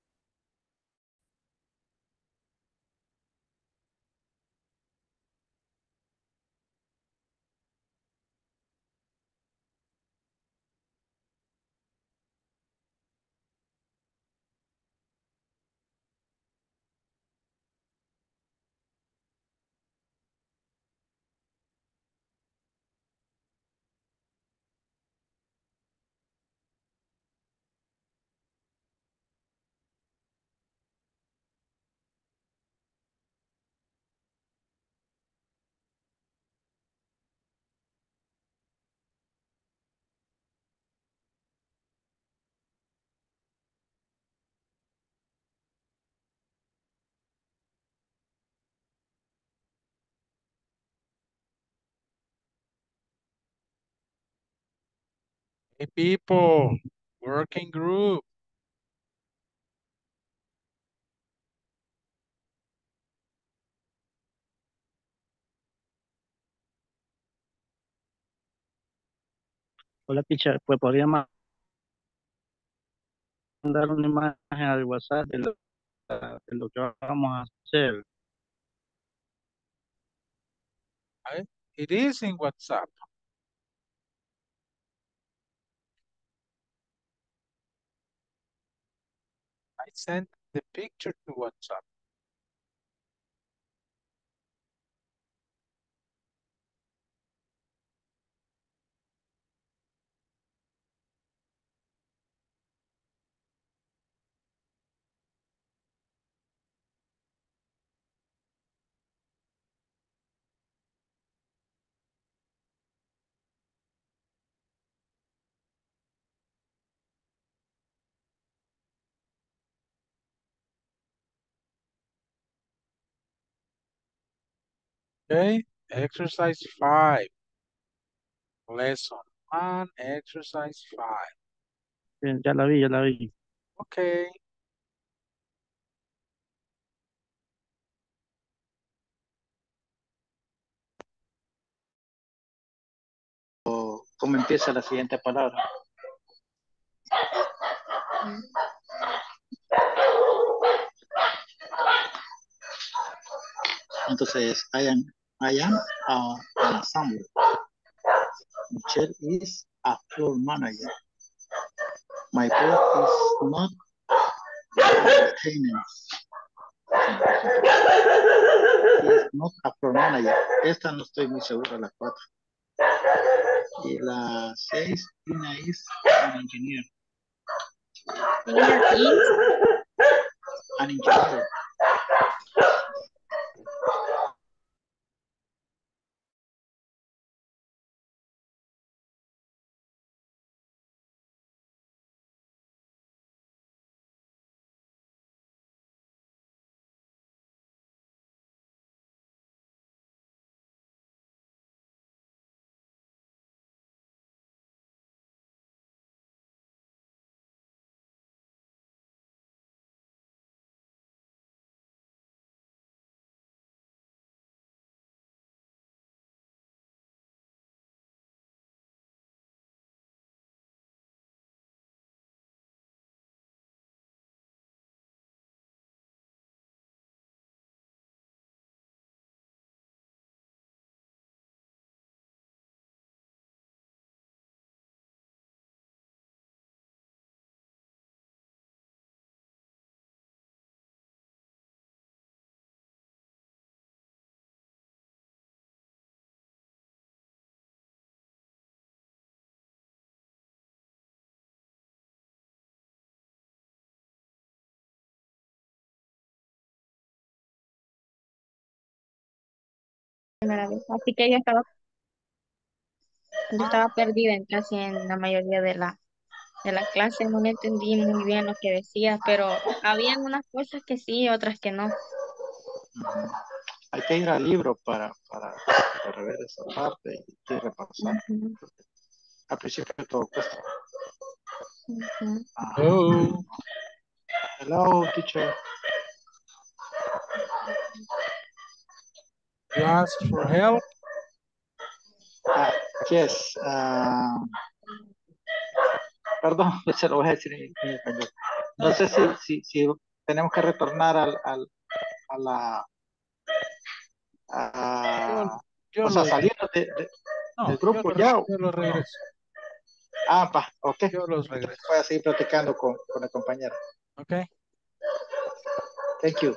Hey people, working group. Hola, teacher, pues podría mandar una imagen al WhatsApp de lo que vamos a hacer. It is in WhatsApp. I sent the picture to WhatsApp. Okay, exercise 5. Lesson 1, exercise 5. Bien, ya la vi, ya la vi. Okay. ¿Cómo empieza la siguiente palabra? Entonces, I am an assembly. Michelle is a floor manager. My boss is not maintenance. He is not a floor manager. Esta no estoy muy segura, la 4. Y la 6, Tina is an engineer. Tina is An engineer. primera vez. Así que yo estaba perdida en casi en la mayoría de la clase. No le entendí muy bien lo que decía, pero habían unas cosas que sí, otras que no. Hay que ir al libro para ver esa parte y repasar. Ujú, Al principio todo cuesta. ujú. Oh, Hello, teacher. you asked for help. Yes. Perdón, se lo voy a decir en español. No sé si tenemos que retornar a la... Yo, yo o sea, lo, salir del no, grupo ya. yo lo regreso. Ok. Yo los Entonces regreso. voy a seguir platicando con el compañero. Okay. Thank you.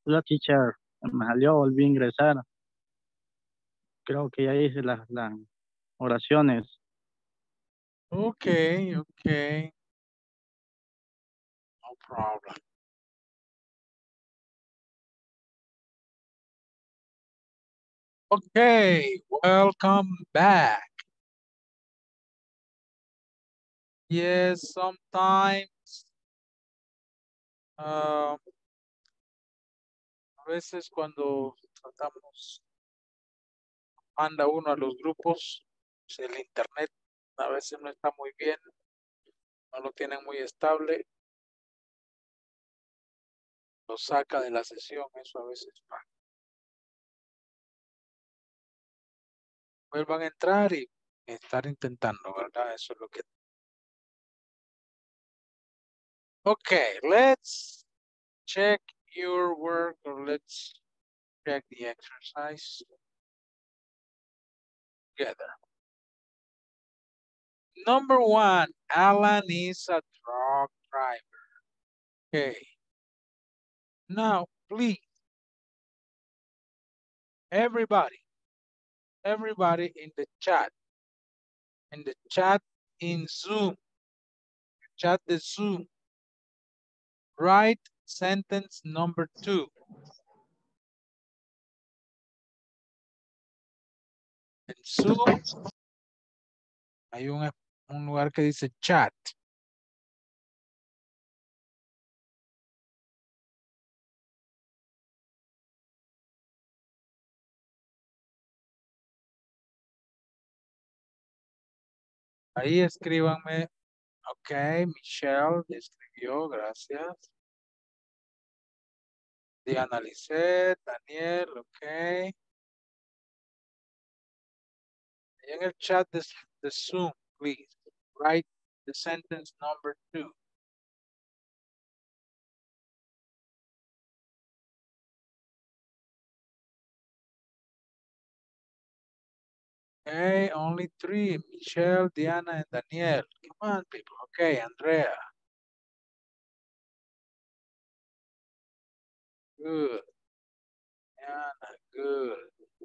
Hola, teacher. Me salió, volví a ingresar. Creo que ya hice las oraciones. Okay, okay. No problem. Okay, welcome back. Yes, sometimes a veces cuando tratamos, manda uno a los grupos, pues el internet a veces no está muy bien, no lo tienen muy estable, lo saca de la sesión, eso a veces pasa. Vuelvan a entrar y estar intentando, ¿verdad? Eso es lo que... Okay, let's check your work or let's check the exercise together. Number 1, Alan is a truck driver. Okay. Now, please, everybody in the chat in Zoom, chat the Zoom, write sentence number 2. En Zoom hay un lugar que dice chat. Ahí escríbanme. Ok, Michelle escribió, gracias. Diana Lisset, Daniel, ok. Y en el chat de Zoom, please, write the sentence number 2. Okay, only 3, Michelle, Diana, and Daniel. Come on, people. Okay, Andrea. Good. Diana, good.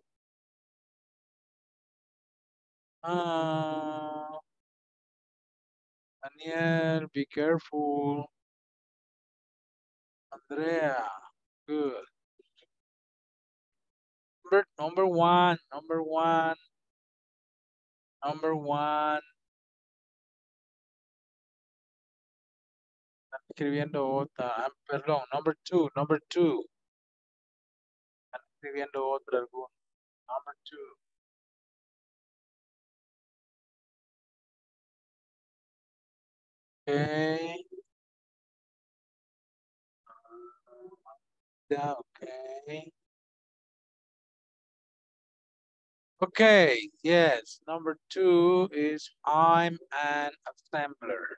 Daniel, be careful. Andrea, good. Number one. Están escribiendo otra. Perdón, number two. Están escribiendo otra alguno. Number 2. Okay. Yeah, okay. Okay, yes. Number 2 is I'm an assembler.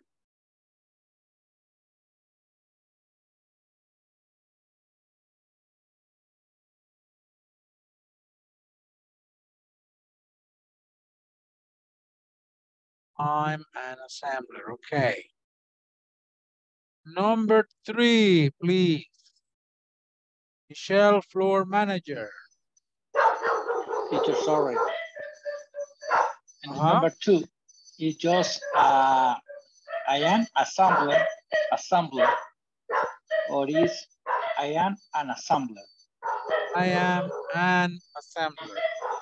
I'm an assembler. Okay. Number 3, please. Michelle, floor manager. Teacher, sorry. And number 2 is just I am assembler, or is I am an assembler. I am an assembler.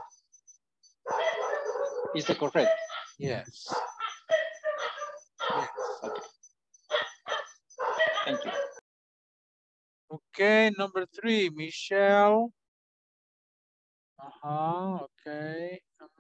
Is that correct? Yes. Okay. Thank you. Okay, number 3, Michelle. Okay.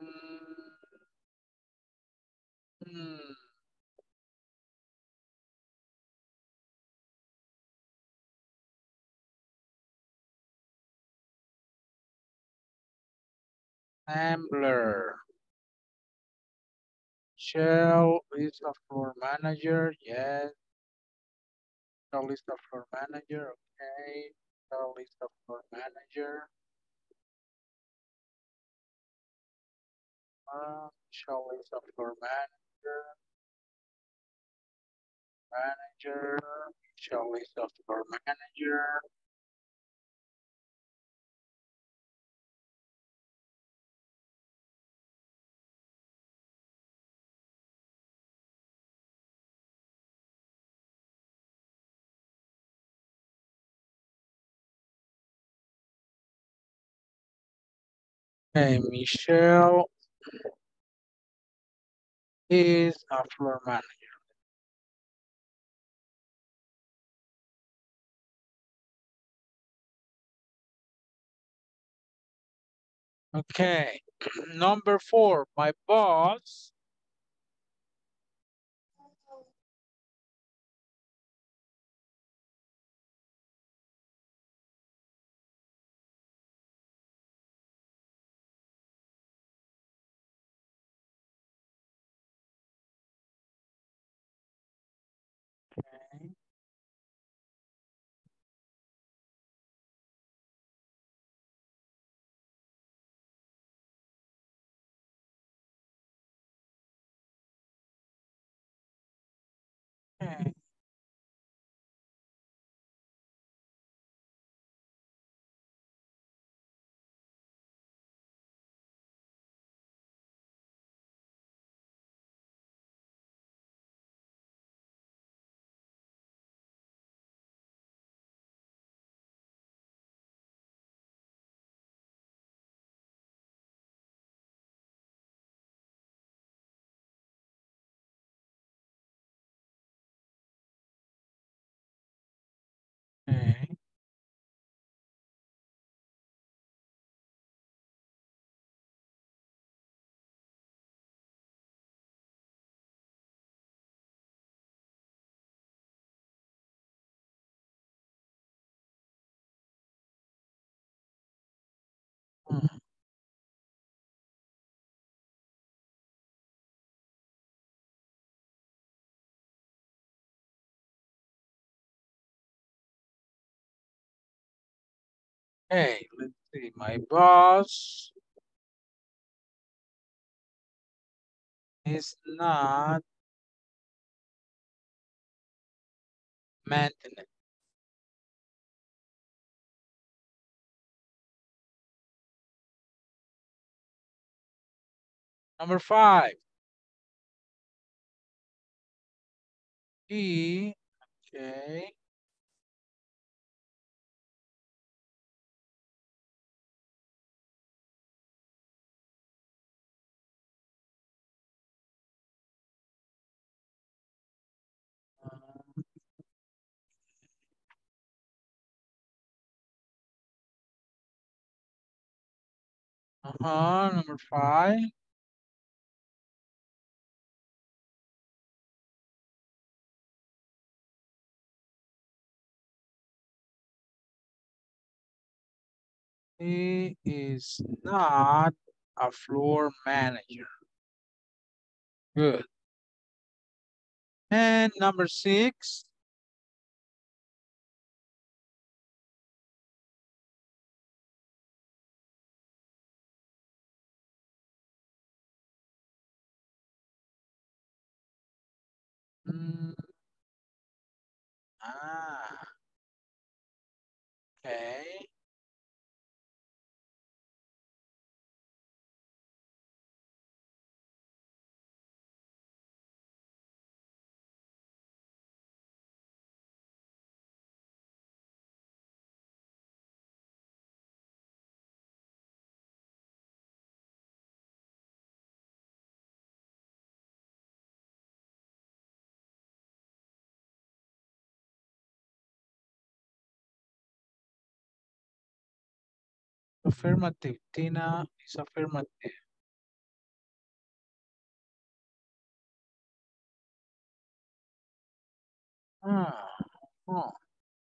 Assembler. Michelle is a floor manager. Yes. Michelle is a floor manager. Okay. Michelle is a floor manager. Michelle is a floor manager. Michelle is a floor manager. Okay, Michelle is a floor manager. Okay, number 4, my boss okay. Okay. Hey, let's see. My boss is not maintenance. Number 5. He, okay. Number 5. He is not a floor manager. Good. And number 6. Mm, okay. Affirmative. Tina is affirmative. Oh.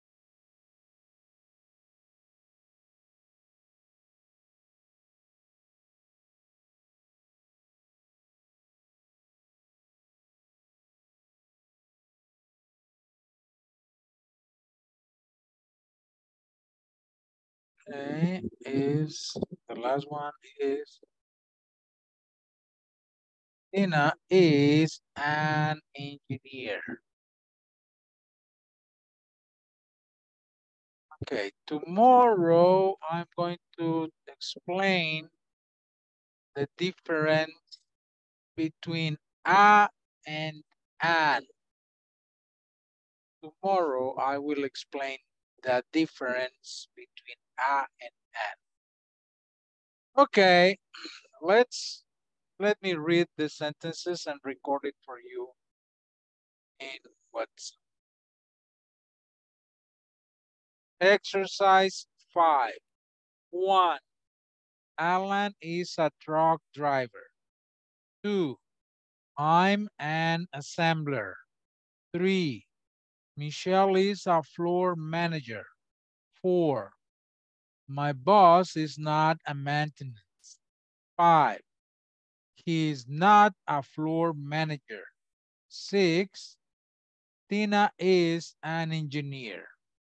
Okay, is the last one is Tina is an engineer. Okay, tomorrow I'm going to explain the difference between a and an. Tomorrow I will explain the difference between a and an. Okay, let me read the sentences and record it for you in WhatsApp. Exercise 5. 1. Alan is a truck driver. 2. I'm an assembler. 3. Michelle is a floor manager. 4. My boss is not a maintenance. 5. He is not a floor manager. 6. Tina is an engineer.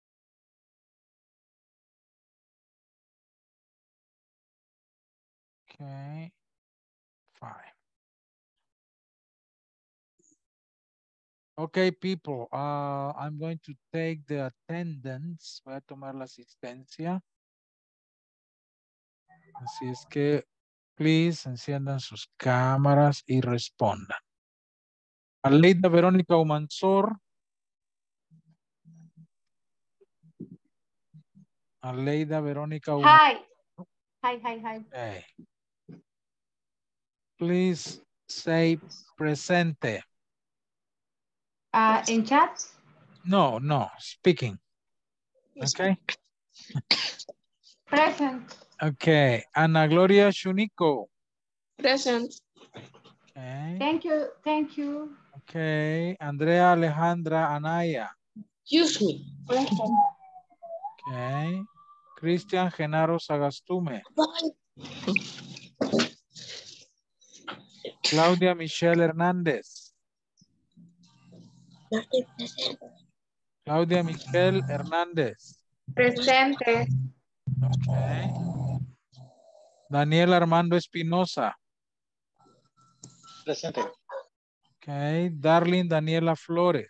Okay, 5. Okay, people, I'm going to take the attendance. Voy a tomar la asistencia. Así es que, please, enciendan sus cámaras y respondan. Aleida Verónica Humansor. Aleida Verónica Humansor. Hi. Okay. Please say presente. In chat? No, speaking. Okay. Present. Okay. Ana Gloria Shuniko. Present. Okay. Thank you. Okay. Andrea Alejandra Anaya. Excuse me. Present. Okay. Cristian Genaro Sagastume. Claudia Michelle Hernández. Claudia Michelle Hernández. Presente. Okay. Daniel Armando Espinosa. Presente. Okay. Darlene Daniela Flores.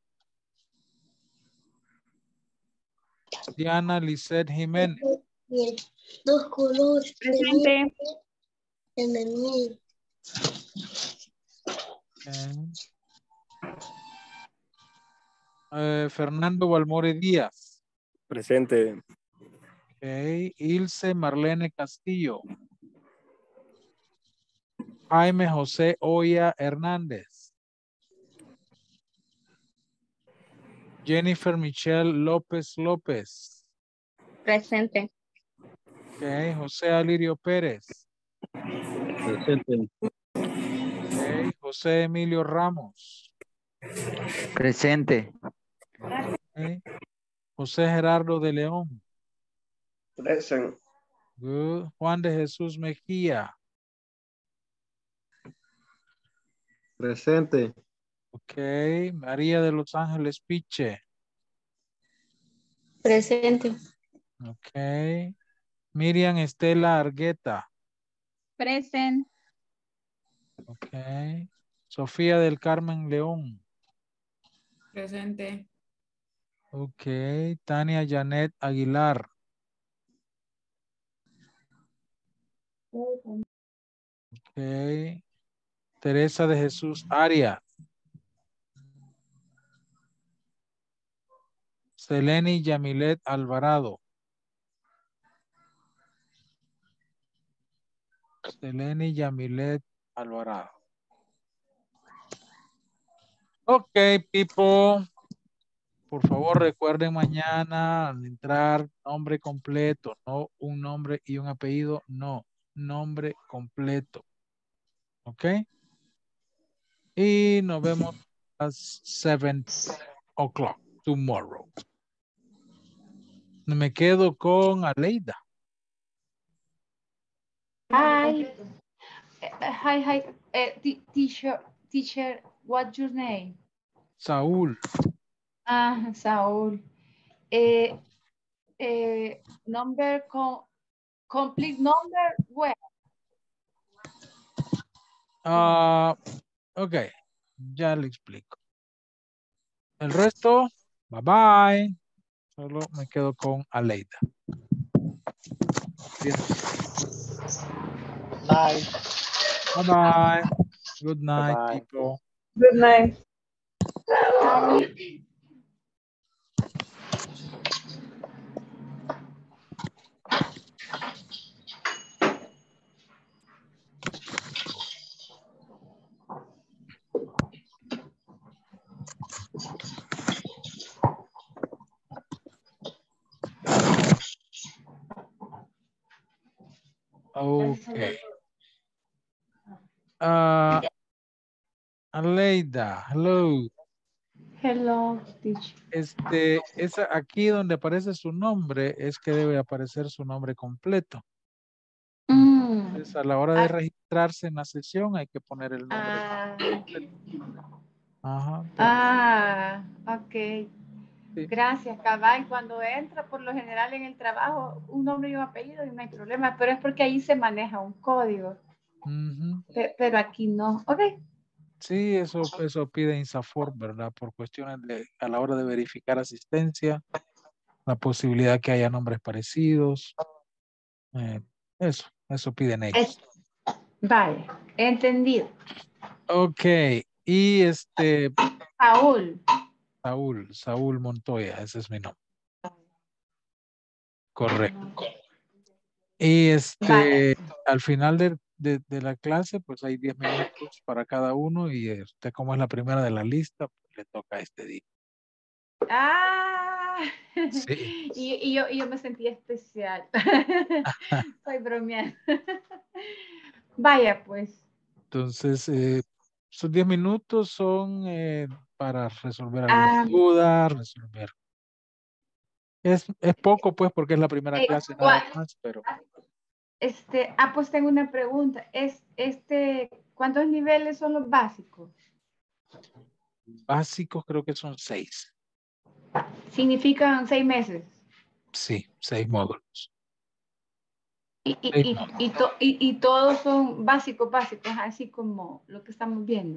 Diana Lisette Jiménez. Dos colores. Presente. En el mío. Okay. Fernando Balmore Díaz. Presente. Okay. Ilse Marlene Castillo. Jaime José Oya Hernández. Jennifer Michelle López López. Presente. Okay. José Alirio Pérez. Presente. Okay. José Emilio Ramos. Presente. Okay. José Gerardo de León. Present. Good. Juan de Jesús Mejía. Presente. Okay. María de Los Ángeles Piche. Presente. Okay. Miriam Estela Argueta. Present. Okay. Sofía del Carmen León. Presente. Okay. Tania Janet Aguilar. Okay. Teresa de Jesús Arias. Seleni Yamilet Alvarado. Seleni Yamilet Alvarado. Ok, people. Por favor, recuerden mañana al entrar nombre completo, no un nombre y un apellido, no, nombre completo. Ok. Y nos vemos a las 7 o'clock tomorrow. Me quedo con Aleida. Hi. Hi. Teacher, what's your name? Saúl. Saúl. Number, complete number, where? Ok, ya le explico. El resto, bye bye. Solo me quedo con Aleida. Bien. Bye. Bye bye. Good night, Bye-bye. people. Good night. Okay. Aleida, hello. Hello, teacher. Aquí donde aparece su nombre es que debe aparecer su nombre completo. Entonces, a la hora de registrarse en la sesión hay que poner el nombre completo. Ajá. Ok. Sí. Gracias, cabal. Cuando entra, por lo general en el trabajo, un nombre y un apellido y no hay problema, pero es porque ahí se maneja un código. Pero aquí no. Ok. Sí, eso pide INSAFORP, ¿verdad? Por cuestiones a la hora de verificar asistencia, la posibilidad que haya nombres parecidos. Eso piden ellos. Vale, entendido. Ok, y Saúl Montoya, ese es mi nombre. Correcto. Y al final de la clase, pues hay 10 minutos para cada uno y usted como es la primera de la lista, pues le toca este día. Sí. Y yo me sentí especial. Estoy bromeando. Vaya, pues. Entonces, esos 10 minutos son para resolver alguna duda, resolver. Es poco, pues, porque es la primera clase nada más, pero. Pues tengo una pregunta. ¿Cuántos niveles son los básicos? Básicos creo que son 6. ¿Significan 6 meses? Sí, 6 módulos. Y todos son básicos, así como lo que estamos viendo.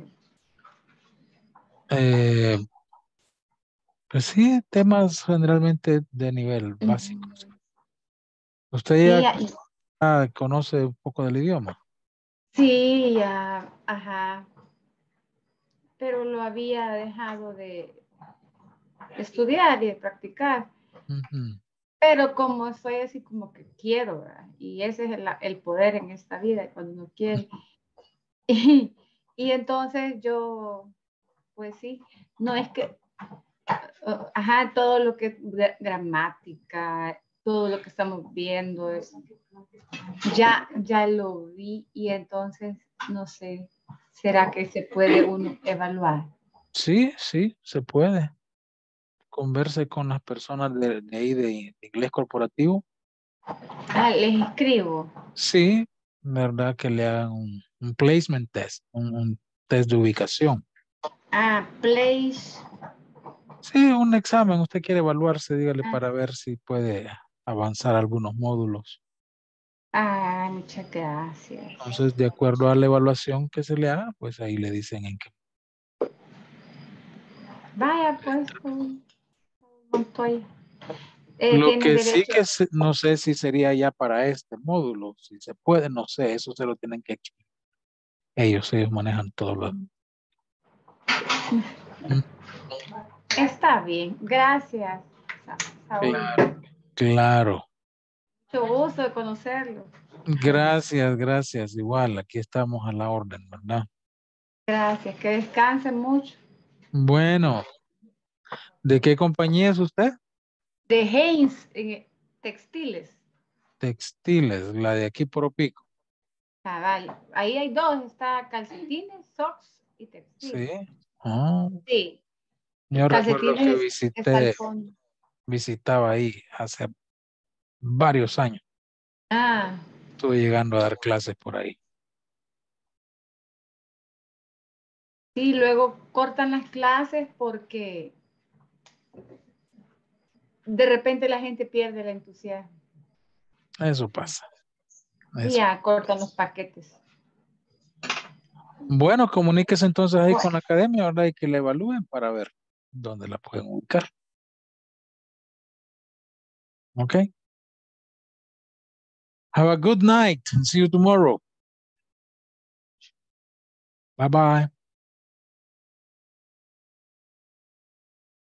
Pues sí, temas generalmente de nivel básico. ¿Usted ya conoce un poco del idioma? Sí, ya, ajá. Pero lo había dejado de estudiar y de practicar. Pero como soy así como que quiero, ¿verdad? Y ese es el poder en esta vida, cuando uno quiere. Y entonces yo, pues sí, no es que, todo lo que es gramática, todo lo que estamos viendo, ya lo vi y entonces, no sé, ¿será que se puede uno evaluar? Sí, se puede. Converse con las personas de ahí de inglés corporativo. Les escribo. Sí, verdad que le hagan un placement test, un test de ubicación. Place. Sí, un examen. Usted quiere evaluarse, dígale para ver si puede avanzar algunos módulos. Muchas gracias. Entonces, de acuerdo a la evaluación que se le haga, pues ahí le dicen en qué. Vaya, pues, estoy. Lo que sí derecho. que no sé si sería ya para este módulo, si se puede, no sé, eso se lo tienen que echar. Ellos manejan todo lo. Está bien, gracias, Saúl. Claro. Mucho gusto de conocerlo. Gracias, igual, aquí estamos a la orden, ¿verdad? Gracias, que descanse mucho. Bueno, ¿de qué compañía es usted? De Haynes, textiles. Textiles, la de aquí por Opico. Vale. Ahí hay dos, está calcetines, socks y textiles. Sí. Sí. Yo recuerdo que visitaba ahí hace varios años. Estuve llegando a dar clases por ahí. Sí, luego cortan las clases porque de repente la gente pierde el entusiasmo. Eso pasa. Y ya cortan los paquetes. Bueno, comuníquese entonces ahí con la academia, ¿verdad? Y que la evalúen para ver dónde la pueden ubicar. Okay. Have a good night and see you tomorrow. Bye-bye.